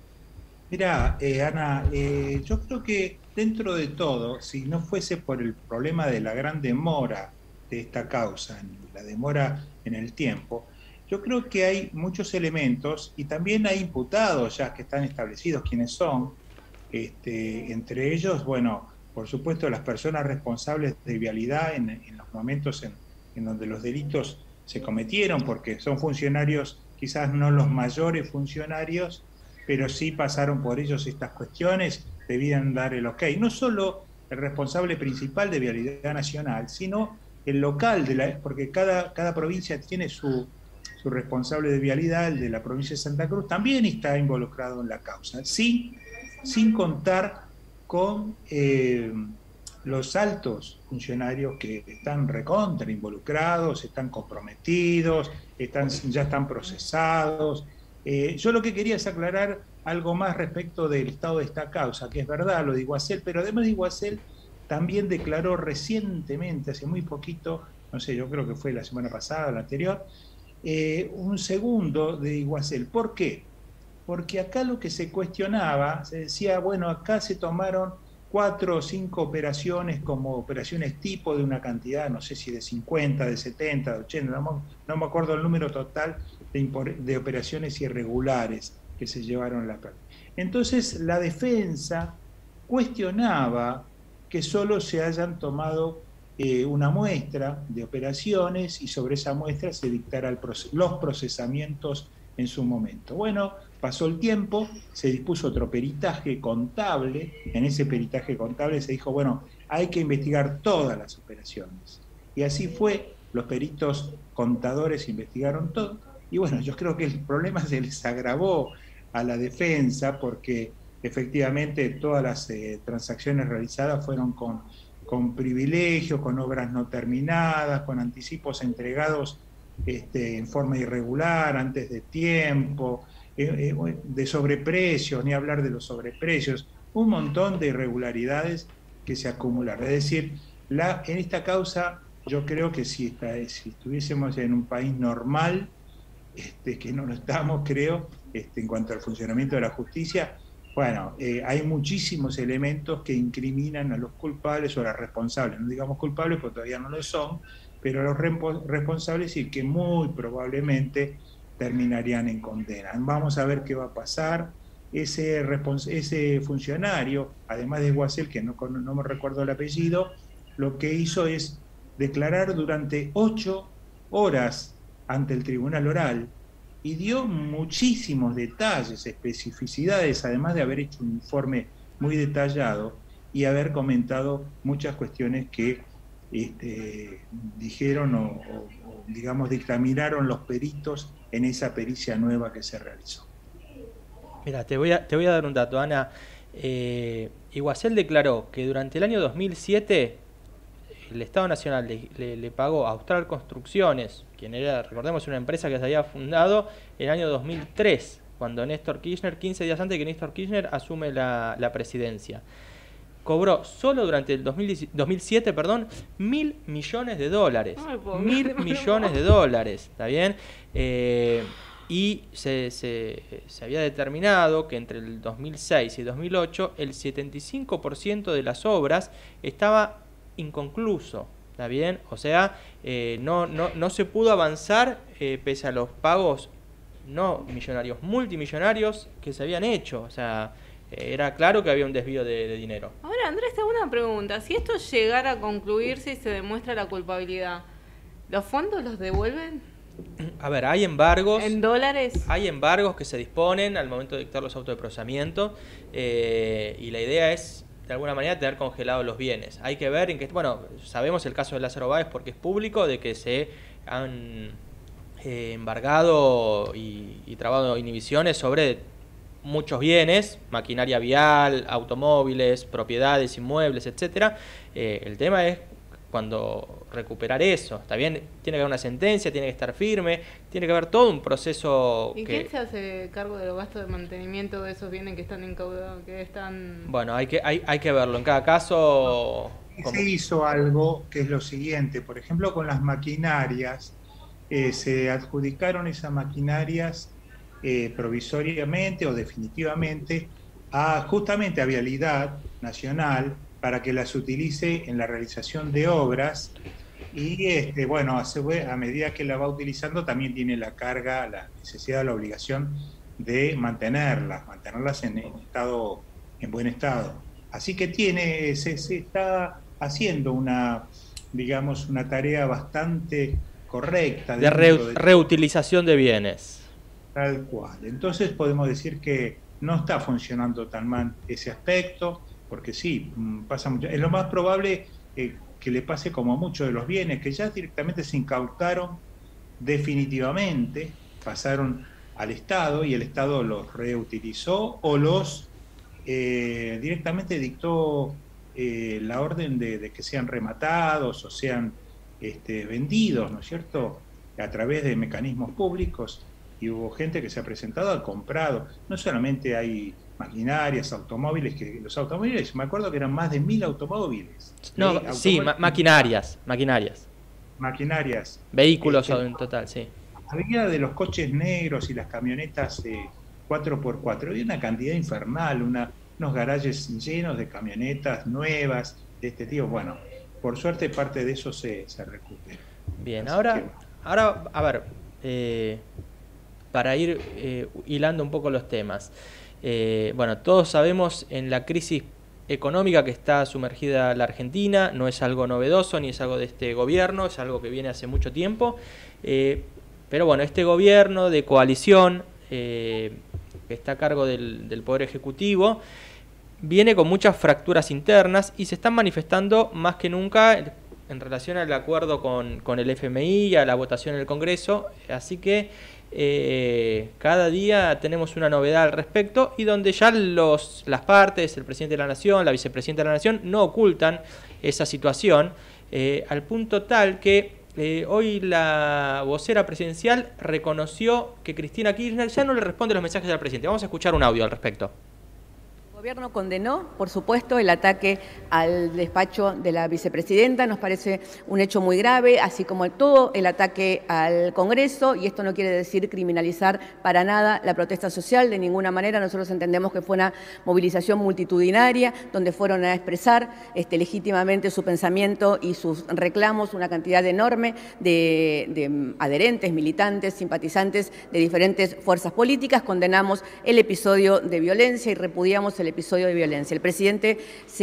Mira, eh, Ana, eh, yo creo que dentro de todo, si no fuese por el problema de la gran demora de esta causa, la demora en el tiempo, yo creo que hay muchos elementos y también hay imputados ya que están establecidos quiénes son, este, entre ellos, bueno, por supuesto las personas responsables de vialidad en, en los momentos en, en donde los delitos se cometieron, porque son funcionarios, quizás no los mayores funcionarios, pero sí pasaron por ellos estas cuestiones, debían dar el ok. No solo el responsable principal de Vialidad Nacional, sino el local, de la, porque cada, cada provincia tiene su, su responsable de vialidad, el de la provincia de Santa Cruz, también está involucrado en la causa, sin, sin contar con eh, los altos funcionarios que están recontra involucrados, están comprometidos, están, ya están procesados. Eh, yo lo que quería es aclarar algo más respecto del estado de esta causa, que es verdad lo de Iguacel, pero además de Iguacel también declaró recientemente, hace muy poquito, no sé, yo creo que fue la semana pasada, la anterior, eh, un segundo de Iguacel. ¿Por qué? Porque acá lo que se cuestionaba, se decía, bueno, acá se tomaron cuatro o cinco operaciones como operaciones tipo de una cantidad, no sé si de cincuenta, de setenta, de ochenta, no, no me acuerdo el número total de, de operaciones irregulares que se llevaron a la práctica. Entonces la defensa cuestionaba que solo se hayan tomado eh, una muestra de operaciones y sobre esa muestra se dictaran los procesamientos en su momento. Bueno, pasó el tiempo, se dispuso otro peritaje contable, en ese peritaje contable se dijo, bueno, hay que investigar todas las operaciones. Y así fue, los peritos contadores investigaron todo, Y bueno, yo creo que el problema se les agravó a la defensa porque efectivamente todas las eh, transacciones realizadas fueron con, con privilegios, con obras no terminadas, con anticipos entregados este, en forma irregular, antes de tiempo, eh, eh, de sobreprecios, ni hablar de los sobreprecios, un montón de irregularidades que se acumularon. Es decir, la, en esta causa yo creo que si, está, si estuviésemos en un país normal, este, que no lo estamos, creo, este, en cuanto al funcionamiento de la justicia, bueno, eh, hay muchísimos elementos que incriminan a los culpables o a los responsables, no digamos culpables porque todavía no lo son, pero a los responsables y que muy probablemente terminarían en condena. Vamos a ver qué va a pasar. Ese, ese funcionario, además de Guasel, que no, no me recuerdo el apellido, lo que hizo es declarar durante ocho horas ante el tribunal oral y dio muchísimos detalles, especificidades, además de haber hecho un informe muy detallado y haber comentado muchas cuestiones que este, dijeron o, o, o, digamos, dictaminaron los peritos en esa pericia nueva que se realizó. Mira, te voy a, te voy a dar un dato, Ana. Eh, Iguacel declaró que durante el año dos mil siete el Estado Nacional le, le, le pagó a Austral Construcciones, quien era, recordemos, una empresa que se había fundado en el año dos mil tres, cuando Néstor Kirchner, quince días antes que Néstor Kirchner asume la, la presidencia. Cobró solo durante el dos mil siete, perdón, mil millones de dólares. Ay, mil millones de dólares, ¿está bien? Eh, y se, se, se había determinado que entre el dos mil seis y dos mil ocho el setenta y cinco por ciento de las obras estaba inconcluso, ¿está bien? O sea, eh, no, no, no se pudo avanzar eh, pese a los pagos no millonarios, multimillonarios que se habían hecho. O sea, eh, era claro que había un desvío de, de dinero. Ahora, Andrés, te hago una pregunta. Si esto llegara a concluirse y se demuestra la culpabilidad, ¿los fondos los devuelven? A ver, hay embargos. ¿En dólares? Hay embargos que se disponen al momento de dictar los autos de procesamiento eh, y la idea es de alguna manera tener congelados los bienes. Hay que ver en qué, bueno, sabemos el caso de Lázaro Báez porque es público, de que se han eh, embargado y, y trabado inhibiciones sobre muchos bienes, maquinaria vial, automóviles, propiedades, inmuebles, etcétera. Eh, el tema es cuando recuperar eso, ¿está bien? Tiene que haber una sentencia, tiene que estar firme, tiene que haber todo un proceso. ¿Y que... quién se hace cargo de los gastos de mantenimiento de esos bienes que están incaudados, que están? Bueno, hay que hay, hay que verlo en cada caso. No, se hizo algo que es lo siguiente, por ejemplo, con las maquinarias, eh, se adjudicaron esas maquinarias eh, provisoriamente o definitivamente a justamente a Vialidad Nacional, para que las utilice en la realización de obras y este, bueno, a, a medida que la va utilizando también tiene la carga, la necesidad, la obligación de mantenerlas, mantenerlas en, en estado, en buen estado. Así que tiene, se, se está haciendo una, digamos, una tarea bastante correcta. De, re, de reutilización de bienes. Tal cual. Entonces podemos decir que no está funcionando tan mal ese aspecto, porque sí, pasa mucho. Es lo más probable eh, que le pase como a muchos de los bienes que ya directamente se incautaron definitivamente, pasaron al Estado y el Estado los reutilizó o los eh, directamente dictó eh, la orden de, de que sean rematados o sean este, vendidos, ¿no es cierto?, a través de mecanismos públicos, y hubo gente que se ha presentado, ha comprado. No solamente hay maquinarias, automóviles, que los automóviles, me acuerdo que eran más de mil automóviles. No, ¿sí? Sí, ma maquinarias, maquinarias. Maquinarias. Vehículos este, en total, sí. Había de los coches negros y las camionetas eh, cuatro por cuatro, había una cantidad infernal, una, unos garajes llenos de camionetas nuevas de este tipo. Bueno, por suerte parte de eso se, se recupera. Bien, Así ahora, que... ahora, a ver, eh, para ir eh, hilando un poco los temas. Eh, bueno, todos sabemos en la crisis económica que está sumergida la Argentina, no es algo novedoso ni es algo de este gobierno, es algo que viene hace mucho tiempo, eh, pero bueno, este gobierno de coalición eh, que está a cargo del, del Poder Ejecutivo viene con muchas fracturas internas y se están manifestando más que nunca en relación al acuerdo con, con el F M I y a la votación en el Congreso, así que eh, cada día tenemos una novedad al respecto y donde ya los, las partes, el presidente de la Nación, la vicepresidenta de la Nación, no ocultan esa situación, eh, al punto tal que eh, hoy la vocera presidencial reconoció que Cristina Kirchner ya no le responde los mensajes al presidente. Vamos a escuchar un audio al respecto. El gobierno condenó, por supuesto, el ataque al despacho de la vicepresidenta, nos parece un hecho muy grave, así como todo el ataque al Congreso, y esto no quiere decir criminalizar para nada la protesta social, de ninguna manera. Nosotros entendemos que fue una movilización multitudinaria, donde fueron a expresar este, legítimamente su pensamiento y sus reclamos, una cantidad enorme de, de adherentes, militantes, simpatizantes de diferentes fuerzas políticas. Condenamos el episodio de violencia y repudiamos el episodio de violencia. El presidente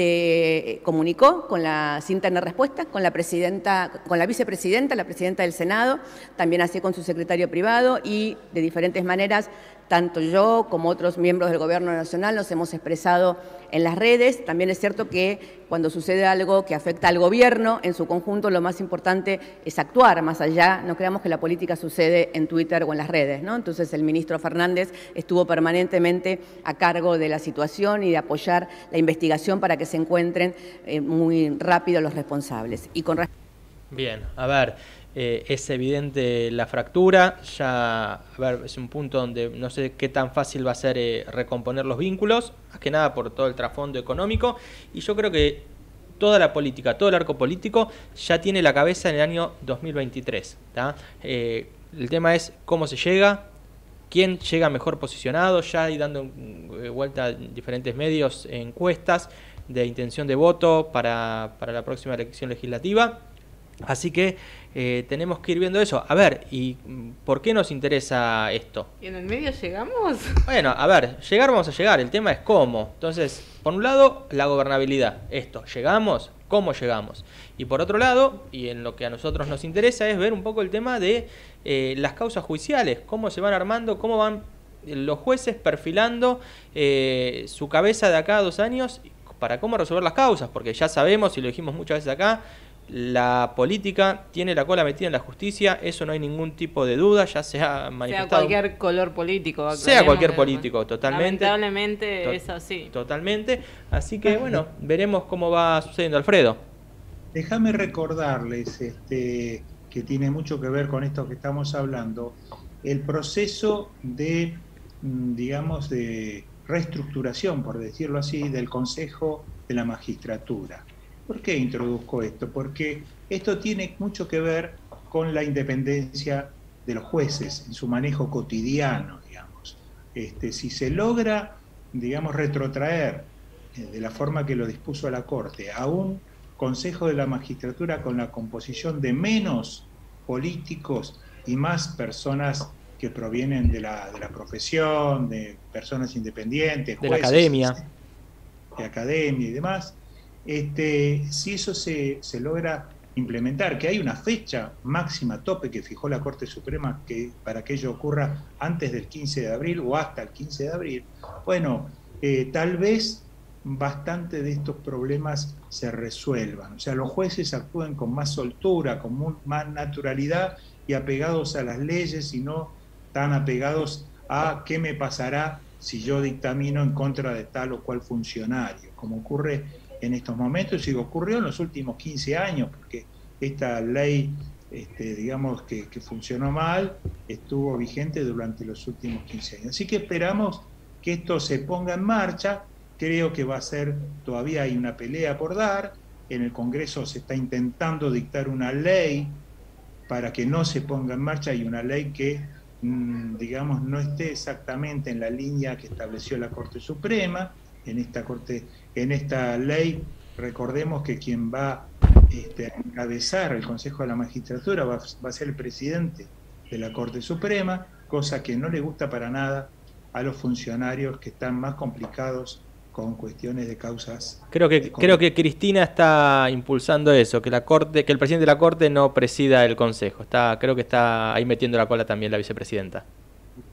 se comunicó con la, sin tener respuesta, con la presidenta, con la vicepresidenta, la presidenta del Senado, también así con su secretario privado, y de diferentes maneras, tanto yo como otros miembros del Gobierno Nacional nos hemos expresado en las redes. También es cierto que cuando sucede algo que afecta al gobierno en su conjunto, lo más importante es actuar más allá. No creamos que la política sucede en Twitter o en las redes, ¿no? Entonces el ministro Fernández estuvo permanentemente a cargo de la situación y de apoyar la investigación para que se encuentren eh, muy rápido los responsables. Y con Bien, a ver, eh, es evidente la fractura, ya, a ver, es un punto donde no sé qué tan fácil va a ser eh, recomponer los vínculos, más que nada por todo el trasfondo económico, y yo creo que toda la política, todo el arco político ya tiene la cabeza en el año dos mil veintitrés, ¿tá? Eh, el tema es cómo se llega, quién llega mejor posicionado, ya hay dando eh, vuelta en diferentes medios, encuestas de intención de voto para, para la próxima elección legislativa. Así que eh, tenemos que ir viendo eso. A ver, ¿y por qué nos interesa esto? ¿Y en el medio llegamos? Bueno, a ver, llegar vamos a llegar, el tema es cómo. Entonces, por un lado, la gobernabilidad. Esto, ¿llegamos? ¿Cómo llegamos? Y por otro lado, y en lo que a nosotros nos interesa, es ver un poco el tema de eh, las causas judiciales, cómo se van armando, cómo van los jueces perfilando eh, su cabeza de acá a dos años para cómo resolver las causas, porque ya sabemos, y lo dijimos muchas veces acá, la política tiene la cola metida en la justicia, eso no hay ningún tipo de duda, ya se ha manifestado. Sea cualquier color político. Sea cualquier político, totalmente. Lamentablemente to es así. Totalmente. Así que bueno, veremos cómo va sucediendo, Alfredo. Déjame recordarles este, que tiene mucho que ver con esto que estamos hablando, el proceso de, digamos, de reestructuración, por decirlo así, del Consejo de la Magistratura. ¿Por qué introduzco esto? Porque esto tiene mucho que ver con la independencia de los jueces en su manejo cotidiano, digamos. Este, si se logra, digamos, retrotraer eh, de la forma que lo dispuso la Corte a un Consejo de la Magistratura con la composición de menos políticos y más personas que provienen de la, de la profesión, de personas independientes, de jueces, la academia, de academia y demás. Este, si eso se, se logra implementar, que hay una fecha máxima tope que fijó la Corte Suprema que, para que ello ocurra antes del quince de abril o hasta el quince de abril, bueno, eh, tal vez bastante de estos problemas se resuelvan. O sea, los jueces actúen con más soltura, con muy, más naturalidad y apegados a las leyes y no tan apegados a qué me pasará si yo dictamino en contra de tal o cual funcionario, como ocurre en estos momentos y ocurrió en los últimos quince años, porque esta ley, este, digamos, que, que funcionó mal, estuvo vigente durante los últimos quince años. Así que esperamos que esto se ponga en marcha. Creo que va a ser, todavía hay una pelea por dar, en el Congreso se está intentando dictar una ley para que no se ponga en marcha, y una ley que, mmm, digamos, no esté exactamente en la línea que estableció la Corte Suprema. En esta corte, en esta ley, recordemos que quien va este, a encabezar el Consejo de la Magistratura va, va a ser el presidente de la Corte Suprema, cosa que no le gusta para nada a los funcionarios que están más complicados con cuestiones de causas. Creo que creo que Cristina está impulsando eso, que la Corte, que el presidente de la Corte no presida el Consejo. Está, creo que está ahí metiendo la cola también la vicepresidenta.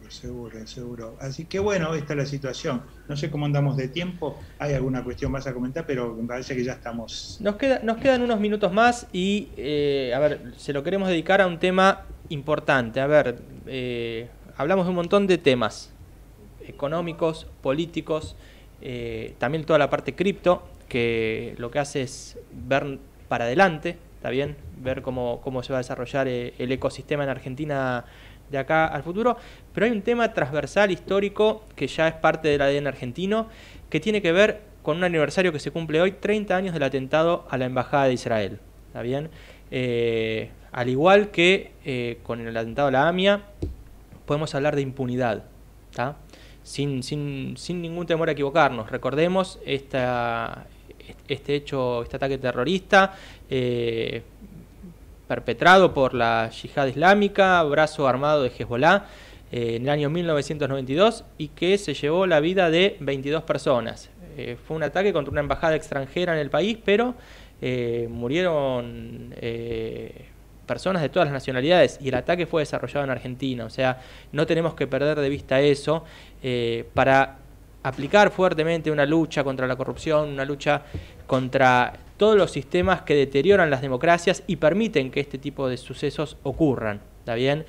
seguro, seguro. Así que bueno, esta es la situación. No sé cómo andamos de tiempo, hay alguna cuestión más a comentar, pero me parece que ya estamos... Nos, queda, nos quedan unos minutos más y, eh, a ver, se lo queremos dedicar a un tema importante. A ver, eh, hablamos de un montón de temas económicos, políticos, eh, también toda la parte cripto, que lo que hace es ver para adelante, ¿está bien? Ver cómo, cómo se va a desarrollar eh, el ecosistema en Argentina de acá al futuro, pero hay un tema transversal, histórico, que ya es parte del A D N argentino, que tiene que ver con un aniversario que se cumple hoy, treinta años del atentado a la Embajada de Israel, ¿está bien? Eh, al igual que eh, con el atentado a la AMIA, podemos hablar de impunidad, ¿está? Sin, sin, sin ningún temor a equivocarnos. Recordemos esta, este hecho, este ataque terrorista, eh, perpetrado por la Yihad Islámica, brazo armado de Hezbollah, eh, en el año mil novecientos noventa y dos, y que se llevó la vida de veintidós personas. Eh, fue un ataque contra una embajada extranjera en el país, pero eh, murieron eh, personas de todas las nacionalidades, y el ataque fue desarrollado en Argentina. O sea, no tenemos que perder de vista eso eh, para aplicar fuertemente una lucha contra la corrupción, una lucha contra todos los sistemas que deterioran las democracias y permiten que este tipo de sucesos ocurran, ¿está bien?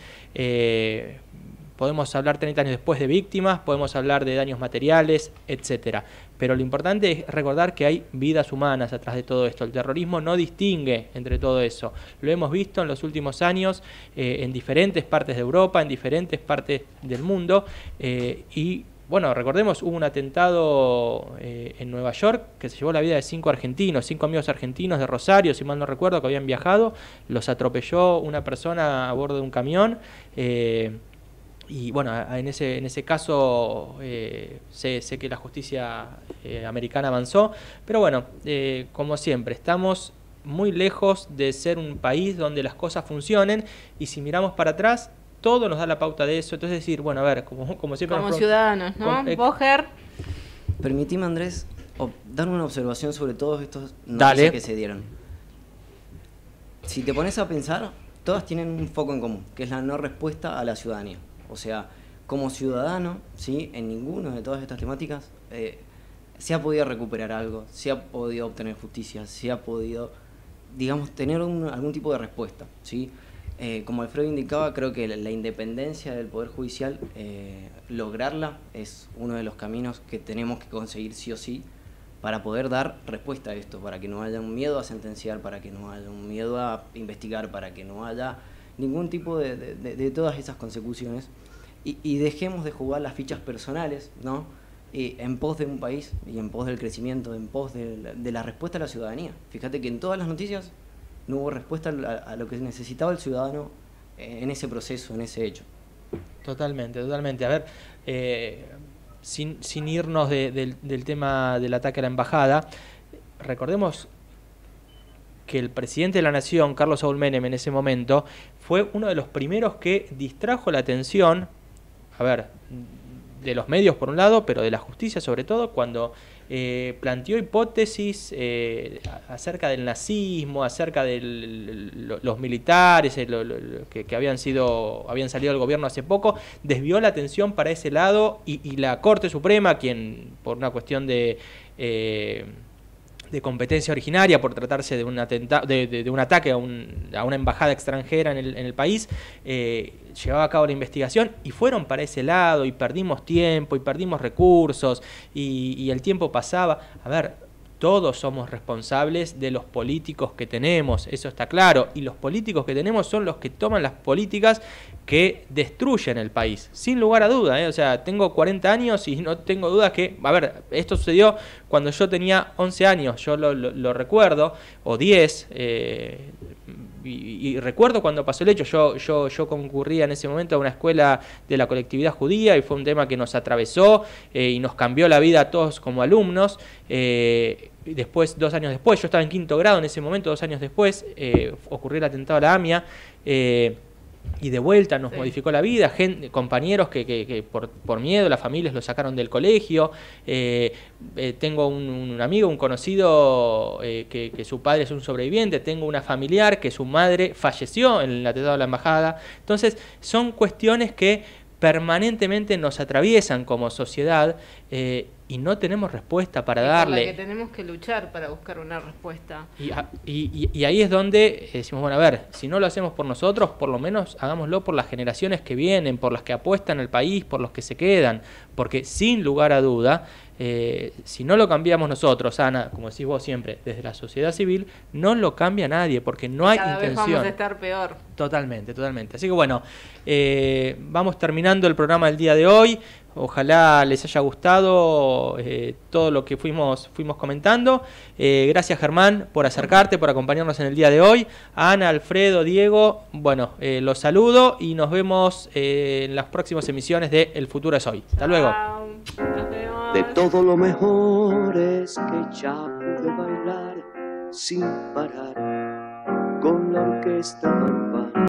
Eh, podemos hablar treinta años después de víctimas, podemos hablar de daños materiales, etcétera. Pero lo importante es recordar que hay vidas humanas atrás de todo esto. El terrorismo no distingue entre todo eso. Lo hemos visto en los últimos años eh, en diferentes partes de Europa, en diferentes partes del mundo, eh, y bueno, recordemos, hubo un atentado eh, en Nueva York que se llevó la vida de cinco argentinos, cinco amigos argentinos de Rosario, si mal no recuerdo, que habían viajado. Los atropelló una persona a bordo de un camión. Eh, y bueno, en ese, en ese caso eh, sé, sé que la justicia eh, americana avanzó. Pero bueno, eh, como siempre, estamos muy lejos de ser un país donde las cosas funcionen. Y si miramos para atrás, todo nos da la pauta de eso. Entonces decir, bueno, a ver, como, como siempre... Como ciudadanos, ¿no? Con, eh, Boger. Permitime, Andrés, dar una observación sobre todos estos noticias Dale. que se dieron. Si te pones a pensar, todas tienen un foco en común, que es la no respuesta a la ciudadanía. O sea, como ciudadano, ¿sí? En ninguna de todas estas temáticas eh, se ha podido recuperar algo, se ha podido obtener justicia, se ha podido, digamos, tener un, algún tipo de respuesta, ¿sí? Eh, como Alfredo indicaba, creo que la, la independencia del Poder Judicial, eh, lograrla es uno de los caminos que tenemos que conseguir sí o sí para poder dar respuesta a esto, para que no haya un miedo a sentenciar, para que no haya un miedo a investigar, para que no haya ningún tipo de, de, de, de todas esas consecuciones, y, y dejemos de jugar las fichas personales, ¿no? Eh, en pos de un país y en pos del crecimiento, en pos de la, de la respuesta a la ciudadanía. Fíjate que en todas las noticias no hubo respuesta a, a lo que necesitaba el ciudadano en ese proceso, en ese hecho. Totalmente, totalmente. A ver, eh, sin, sin irnos de, de, del tema del ataque a la embajada, recordemos que el presidente de la Nación, Carlos Saúl Menem, en ese momento, fue uno de los primeros que distrajo la atención, a ver, de los medios por un lado, pero de la justicia sobre todo, cuando eh, planteó hipótesis eh, acerca del nazismo, acerca de los militares eh, lo, lo, lo, que, que habían sido habían salido del gobierno hace poco, desvió la atención para ese lado, y, y la Corte Suprema, quien por una cuestión de eh, de competencia originaria, por tratarse de un atentado, de, de, de un ataque a, un, a una embajada extranjera en el, en el país, eh, llevaba a cabo la investigación, y fueron para ese lado, y perdimos tiempo, y perdimos recursos, y, y el tiempo pasaba. A ver, todos somos responsables de los políticos que tenemos, eso está claro, y los políticos que tenemos son los que toman las políticas que destruyen el país, sin lugar a duda, ¿eh? O sea, tengo cuarenta años y no tengo dudas que, a ver, esto sucedió cuando yo tenía once años, yo lo, lo, lo recuerdo, o diez, eh, y, y recuerdo cuando pasó el hecho. Yo, yo, yo concurría en ese momento a una escuela de la colectividad judía, y fue un tema que nos atravesó eh, y nos cambió la vida a todos como alumnos. Eh, y después, dos años después, yo estaba en quinto grado en ese momento, dos años después, eh, ocurrió el atentado a la AMIA, eh, y de vuelta nos sí. modificó la vida, gente, compañeros que, que, que por, por miedo, las familias los sacaron del colegio. Eh, eh, tengo un, un amigo, un conocido, eh, que, que su padre es un sobreviviente. Tengo una familiar que su madre falleció en el atentado a la embajada. Entonces, son cuestiones que permanentemente nos atraviesan como sociedad eh, y no tenemos respuesta para y darle. Por la que tenemos que luchar para buscar una respuesta. Y, y, y ahí es donde decimos, bueno, a ver, si no lo hacemos por nosotros, por lo menos hagámoslo por las generaciones que vienen, por las que apuestan al país, por los que se quedan, porque sin lugar a duda, eh, si no lo cambiamos nosotros, Ana, como decís vos siempre, desde la sociedad civil, no lo cambia nadie, porque no hay Cada intención. Vez vamos a estar peor. Totalmente, totalmente. Así que bueno, eh, vamos terminando el programa del día de hoy. Ojalá les haya gustado eh, todo lo que fuimos, fuimos comentando. Eh, gracias, Germán, por acercarte, por acompañarnos en el día de hoy. A Ana, Alfredo, Diego, bueno, eh, los saludo y nos vemos eh, en las próximas emisiones de El Futuro es Hoy. Hasta luego. De todo lo mejor es que ya pude bailar sin parar con la orquesta.